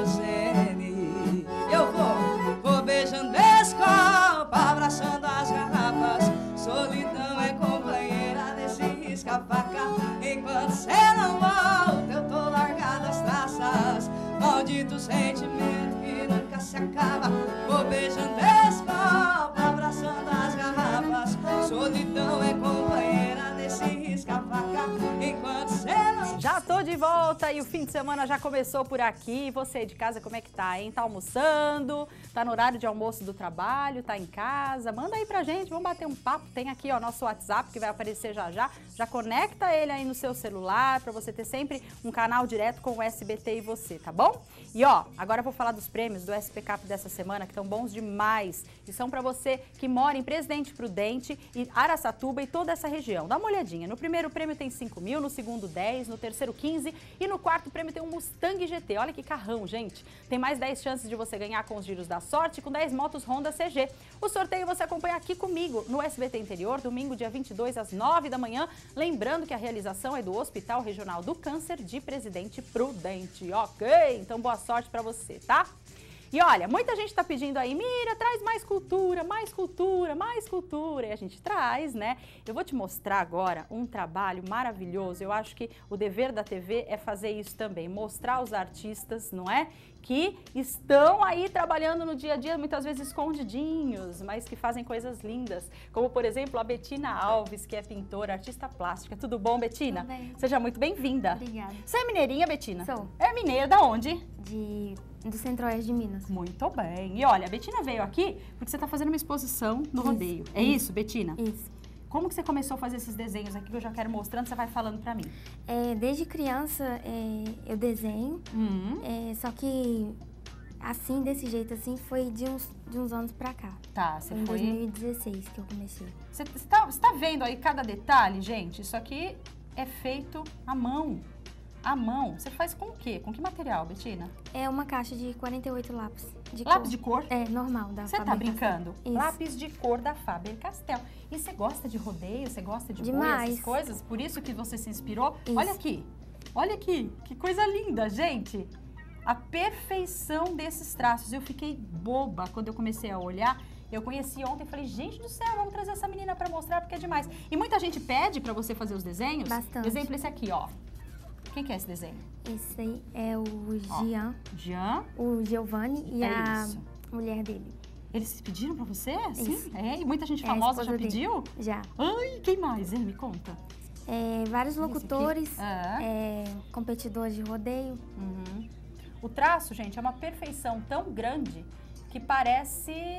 querosene. Eu vou, vou beijando esse copo, abraçando as garrafas. Solidão é companheira desse risca-faca. Enquanto cê não volta, eu tô largada as traças. Maldito sentimento que nunca se acaba. Vou beijando esse copo, abraçando as garrafas. Solidão é companheira desse risca-faca. Enquanto cê não... Já tô de volta e o fim de semana já começou por aqui. Você de casa, como é que tá, hein? Tá almoçando? Tá no horário de almoço do trabalho? Tá em casa? Manda aí pra gente, vamos bater um papo. Tem aqui, ó, nosso WhatsApp que vai aparecer já já. Já conecta ele aí no seu celular pra você ter sempre um canal direto com o S B T e você, tá bom? E ó, agora eu vou falar dos prêmios do S P Cap dessa semana, que estão bons demais. E são pra você que mora em Presidente Prudente e Araçatuba e toda essa região. Dá uma olhadinha. No primeiro prêmio tem cinco mil, no segundo dez, no terceiro quinze e no quarto prêmio tem um Mustang G T. Olha que carrão, gente. Tem mais dez chances de você ganhar com os giros da sorte com dez motos Honda C G. O sorteio você acompanha aqui comigo no S B T Interior, domingo, dia vinte e dois, às nove da manhã. Lembrando que a realização é do Hospital Regional do Câncer de Presidente Prudente. Ok? Então boa sorte pra você, tá? E olha, muita gente tá pedindo aí, Mira, traz mais cultura, mais cultura, mais cultura. E a gente traz, né? Eu vou te mostrar agora um trabalho maravilhoso. Eu acho que o dever da T V é fazer isso também, mostrar os artistas, não é? Que estão aí trabalhando no dia a dia, muitas vezes escondidinhos, mas que fazem coisas lindas. Como, por exemplo, a Betina Alves, que é pintora, artista plástica. Tudo bom, Betina? Tudo bem. Seja muito bem-vinda. Obrigada. Você é mineirinha, Betina? Sou. É mineira da onde? De... do Centro-Oeste de Minas. Muito bem. E olha, a Betina veio aqui porque você está fazendo uma exposição no Isso. rodeio. É isso, isso, Betina? Isso. Como que você começou a fazer esses desenhos aqui que eu já quero mostrando, você vai falando pra mim? É, desde criança é, eu desenho, uhum. é, só que assim, desse jeito assim, foi de uns, de uns anos pra cá. Tá, você foi... Em foi... dois mil e dezesseis que eu comecei. Você, você, tá, você tá vendo aí cada detalhe, gente? Isso aqui é feito à mão. À mão. Você faz com o quê? Com que material, Betina? É uma caixa de quarenta e oito lápis. De lápis cor. de cor? É, normal, da Você tá brincando? Isso. Lápis de cor da Faber-Castell. E você gosta de rodeio? Você gosta de Demais. boi, essas coisas? Por isso que você se inspirou? Isso. Olha aqui. Olha aqui. Que coisa linda, gente. A perfeição desses traços. Eu fiquei boba quando eu comecei a olhar. Eu conheci ontem e falei, gente do céu, vamos trazer essa menina pra mostrar porque é demais. E muita gente pede pra você fazer os desenhos. Bastante. Exemplo esse aqui, ó. Quem que é esse desenho? Esse aí é o Jean. Ó, Jean. O Giovanni e é a isso. mulher dele. Eles pediram pra você? Sim? Isso. É, e muita gente é famosa já pediu? Dele. Já. Ai, quem mais, hein? Me conta. É, vários locutores, ah. é, competidores de rodeio. Uhum. O traço, gente, é uma perfeição tão grande que parece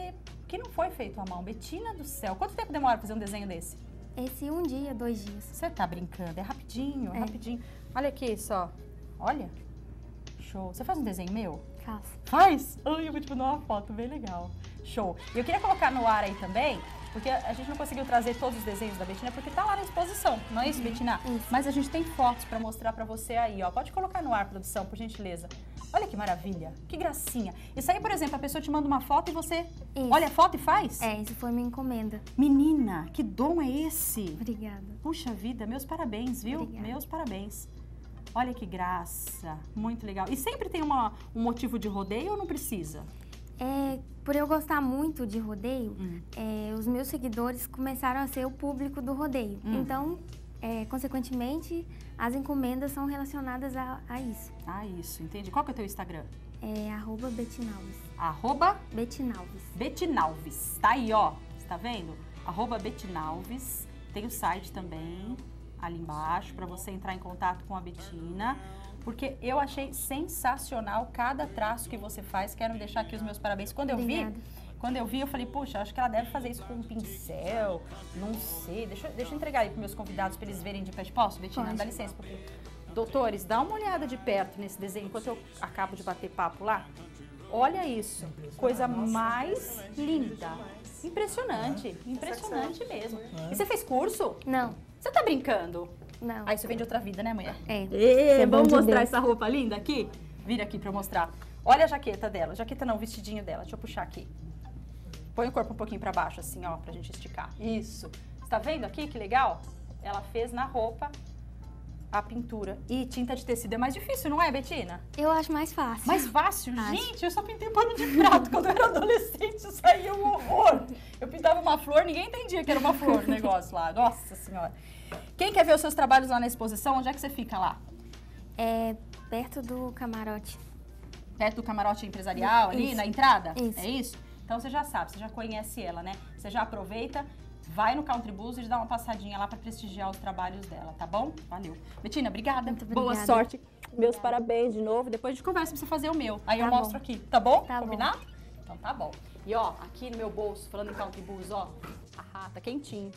que não foi feito à mão. Betina do céu, quanto tempo demora pra fazer um desenho desse? Esse um dia, dois dias. Você tá brincando, é rapidinho, é É. rapidinho. Olha aqui só, olha, show. Você faz um desenho meu? Faço. Faz? Ai, eu vou te mandar uma foto, bem legal. Show. E eu queria colocar no ar aí também, porque a gente não conseguiu trazer todos os desenhos da Betina, porque tá lá na exposição, não é isso, Betina? Isso. Mas a gente tem fotos pra mostrar pra você aí, ó. Pode colocar no ar, produção, por gentileza. Olha que maravilha, que gracinha. Isso aí, por exemplo, a pessoa te manda uma foto e você Isso. olha a foto e faz? É, isso foi minha encomenda. Menina, que dom é esse? Obrigada. Puxa vida, meus parabéns, viu? Obrigada. Meus parabéns. Olha que graça, muito legal. E sempre tem uma, um motivo de rodeio ou não precisa? É, por eu gostar muito de rodeio, Hum. é, os meus seguidores começaram a ser o público do rodeio. Hum. Então, é, consequentemente, as encomendas são relacionadas a, a isso. Ah, isso, entendi. Qual que é o teu Instagram? É arroba Betinalves. Arroba Betinalves. Betinalves. Tá aí, ó. Você tá vendo? Arroba Betinalves. Tem o site também, ali embaixo, para você entrar em contato com a Betina. Porque eu achei sensacional cada traço que você faz. Quero deixar aqui os meus parabéns. Quando eu Obrigada. vi, quando eu vi, eu falei, puxa, acho que ela deve fazer isso com um pincel. Não sei. Deixa, eu- deixa eu entregar aí pros meus convidados para eles verem de perto. Posso, Betina? Pode. Dá licença um pouquinho. Doutores, dá uma olhada de perto nesse desenho enquanto eu acabo de bater papo lá. Olha isso, coisa mais linda. Impressionante, impressionante mesmo. E você fez curso? Não, Você tá brincando? não. Ah, isso vem de outra vida, né, mulher? É. Ê, é bom vamos de mostrar Deus. essa roupa linda aqui? Vira aqui pra eu mostrar. Olha a jaqueta dela. Jaqueta não, o vestidinho dela. Deixa eu puxar aqui. Põe o corpo um pouquinho pra baixo, assim, ó, pra gente esticar. Isso. Você tá vendo aqui? Que legal? Ela fez na roupa a pintura. E tinta de tecido é mais difícil, não é, Betina? Eu acho mais fácil. Mais fácil? Acho. Gente, eu só pintei pano de prato. Quando eu era adolescente, isso saía um horror. Eu pintava uma flor, ninguém entendia que era uma flor o negócio lá. Nossa Senhora. Quem quer ver os seus trabalhos lá na exposição, onde é que você fica lá? É perto do camarote. Perto do camarote empresarial, ali, Isso. na entrada? Isso. É isso? Então você já sabe, você já conhece ela, né? Você já aproveita, vai no Country Blues e dá uma passadinha lá pra prestigiar os trabalhos dela, tá bom? Valeu. Betina, obrigada. Muito Boa obrigada. sorte. Meus parabéns de novo. Depois a gente conversa pra você fazer o meu. Aí eu Tá mostro bom. aqui, tá bom? Tá bom. Combinado? Então tá bom. E ó, aqui no meu bolso, falando em Country Blues, ó. Ah, tá quentinho.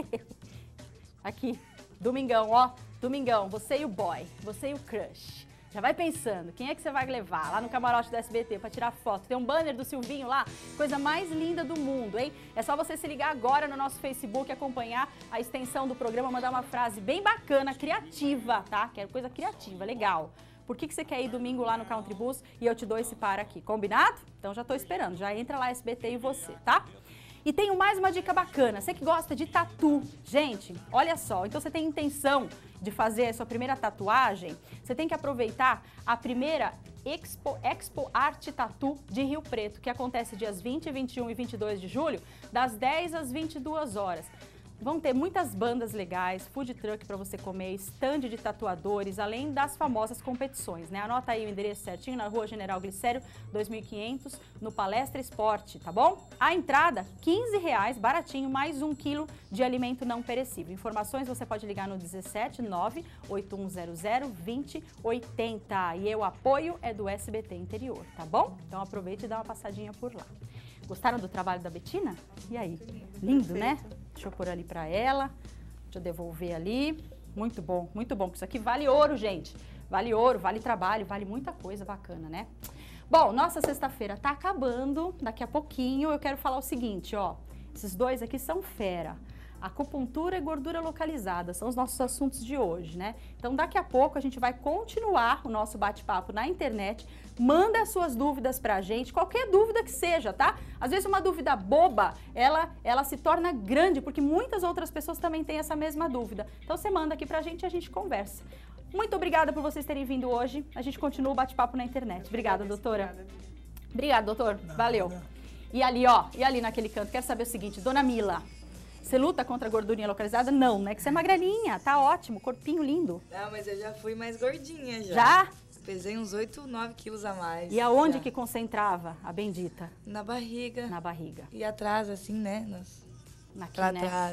Aqui, domingão, ó. Domingão, você e o boy, você e o crush. Já vai pensando, quem é que você vai levar lá no camarote do S B T pra tirar foto? Tem um banner do Silvinho lá, coisa mais linda do mundo, hein? É só você se ligar agora no nosso Facebook, acompanhar a extensão do programa, mandar uma frase bem bacana, criativa, tá? Quero coisa criativa, legal. Por que, que você quer ir domingo lá no Country Bus e eu te dou esse par aqui, combinado? Então já tô esperando, já entra lá S B T e você, tá? E tenho mais uma dica bacana, você que gosta de tatu, gente, olha só, então você tem intenção de fazer a sua primeira tatuagem, você tem que aproveitar a primeira Expo, Expo Arte Tatu de Rio Preto, que acontece dias vinte, vinte e um e vinte e dois de julho, das dez às vinte e duas horas. Vão ter muitas bandas legais, food truck para você comer, stand de tatuadores, além das famosas competições, né? Anota aí o endereço certinho, na Rua General Glicério, dois mil e quinhentos, no Palestra Esporte, tá bom? A entrada, quinze reais, baratinho, mais um quilo de alimento não perecível. Informações você pode ligar no dezessete nove oito um zero zero dois zero oito zero. E o apoio é do S B T Interior, tá bom? Então aproveite e dá uma passadinha por lá. Gostaram do trabalho da Betina? E aí? Lindo, né? Deixa eu pôr ali pra ela. Deixa eu devolver ali. Muito bom, muito bom. Isso aqui vale ouro, gente. Vale ouro, vale trabalho, vale muita coisa bacana, né? Bom, nossa sexta-feira tá acabando. Daqui a pouquinho eu quero falar o seguinte, ó. Esses dois aqui são fera. Acupuntura e gordura localizada são os nossos assuntos de hoje, né? Então, daqui a pouco a gente vai continuar o nosso bate-papo na internet. Manda as suas dúvidas pra gente, qualquer dúvida que seja, tá? Às vezes uma dúvida boba, ela, ela se torna grande, porque muitas outras pessoas também têm essa mesma dúvida. Então, você manda aqui pra gente e a gente conversa. Muito obrigada por vocês terem vindo hoje. A gente continua o bate-papo na internet. Obrigada, doutora. Obrigada, doutor. Valeu. E ali, ó, e ali naquele canto, quero saber o seguinte, dona Mila. Você luta contra a gordurinha localizada? Não, né? Que você é magrelinha, tá ótimo, corpinho lindo. Não, mas eu já fui mais gordinha já. Já? Pesei uns oito, nove quilos a mais. E aonde já. que concentrava a bendita? Na barriga. Na barriga. E atrás, assim, né? Nos... Aqui, Pra né? trás, é.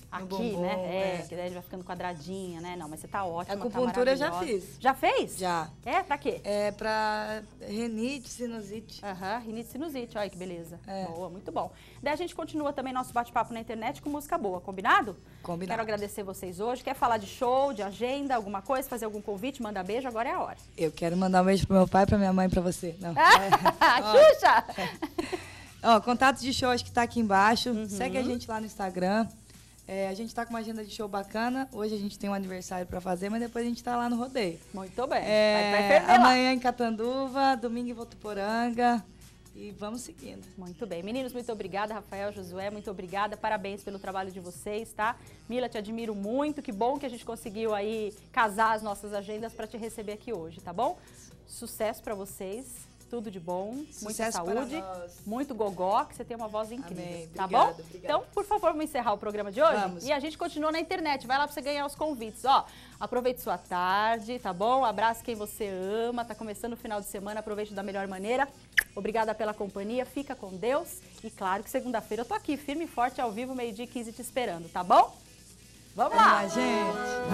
Aqui, bumbum, né? É, é. que daí vai ficando quadradinha, né? Não, mas você tá ótima, Acupuntura tá eu já maravilhosa. fiz. Já fez? Já. É, pra quê? É pra renite, sinusite. Aham, uhum, rinite, sinusite, olha que beleza. É. Boa, muito bom. Daí a gente continua também nosso bate-papo na internet com música boa, combinado? Combinado. Quero agradecer vocês hoje. Quer falar de show, de agenda, alguma coisa, fazer algum convite, manda beijo, agora é a hora. Eu quero mandar um beijo pro meu pai, pra minha mãe e pra você. Não. Xuxa! Ó, contato de show acho que tá aqui embaixo. Uhum. Segue a gente lá no Instagram. É, a gente tá com uma agenda de show bacana. Hoje a gente tem um aniversário pra fazer, mas depois a gente tá lá no rodeio. Muito bem. É, vai, vai perder lá. Amanhã em Catanduva, domingo em Votuporanga. E vamos seguindo. Muito bem. Meninos, muito obrigada. Rafael, Josué, muito obrigada. Parabéns pelo trabalho de vocês, tá? Mila, te admiro muito. Que bom que a gente conseguiu aí casar as nossas agendas para te receber aqui hoje, tá bom? Sucesso para vocês. Tudo de bom, Sucesso muita saúde, para nós. muito gogó, que você tem uma voz incrível, Amém. tá Obrigada, bom? obrigada. Então, por favor, vamos encerrar o programa de hoje? Vamos. E a gente continua na internet, vai lá pra você ganhar os convites, ó. Aproveite sua tarde, tá bom? Abraça quem você ama, tá começando o final de semana, aproveite da melhor maneira. Obrigada pela companhia, fica com Deus. E claro que segunda-feira eu tô aqui, firme e forte, ao vivo, meio-dia e quinze, te esperando, tá bom? Vamos lá! Vamos lá, gente!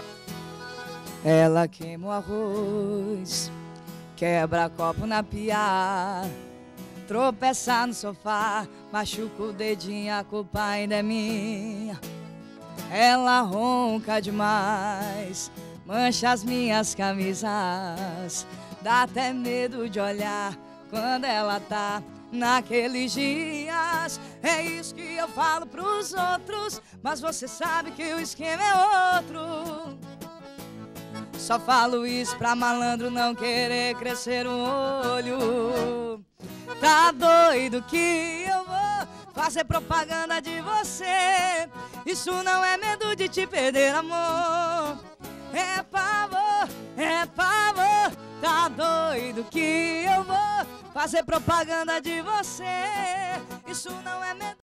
Ela queima o arroz, quebra copo na pia, tropeça no sofá, machuca o dedinho, a culpa ainda é minha. Ela ronca demais, mancha as minhas camisas, dá até medo de olhar quando ela tá naqueles dias. É isso que eu falo pros outros, mas você sabe que o esquema é outro. Só falo isso pra malandro não querer crescer o olho. Tá doido que eu vou fazer propaganda de você? Isso não é medo de te perder, amor. É pavor, é pavor. Tá doido que eu vou fazer propaganda de você? Isso não é medo.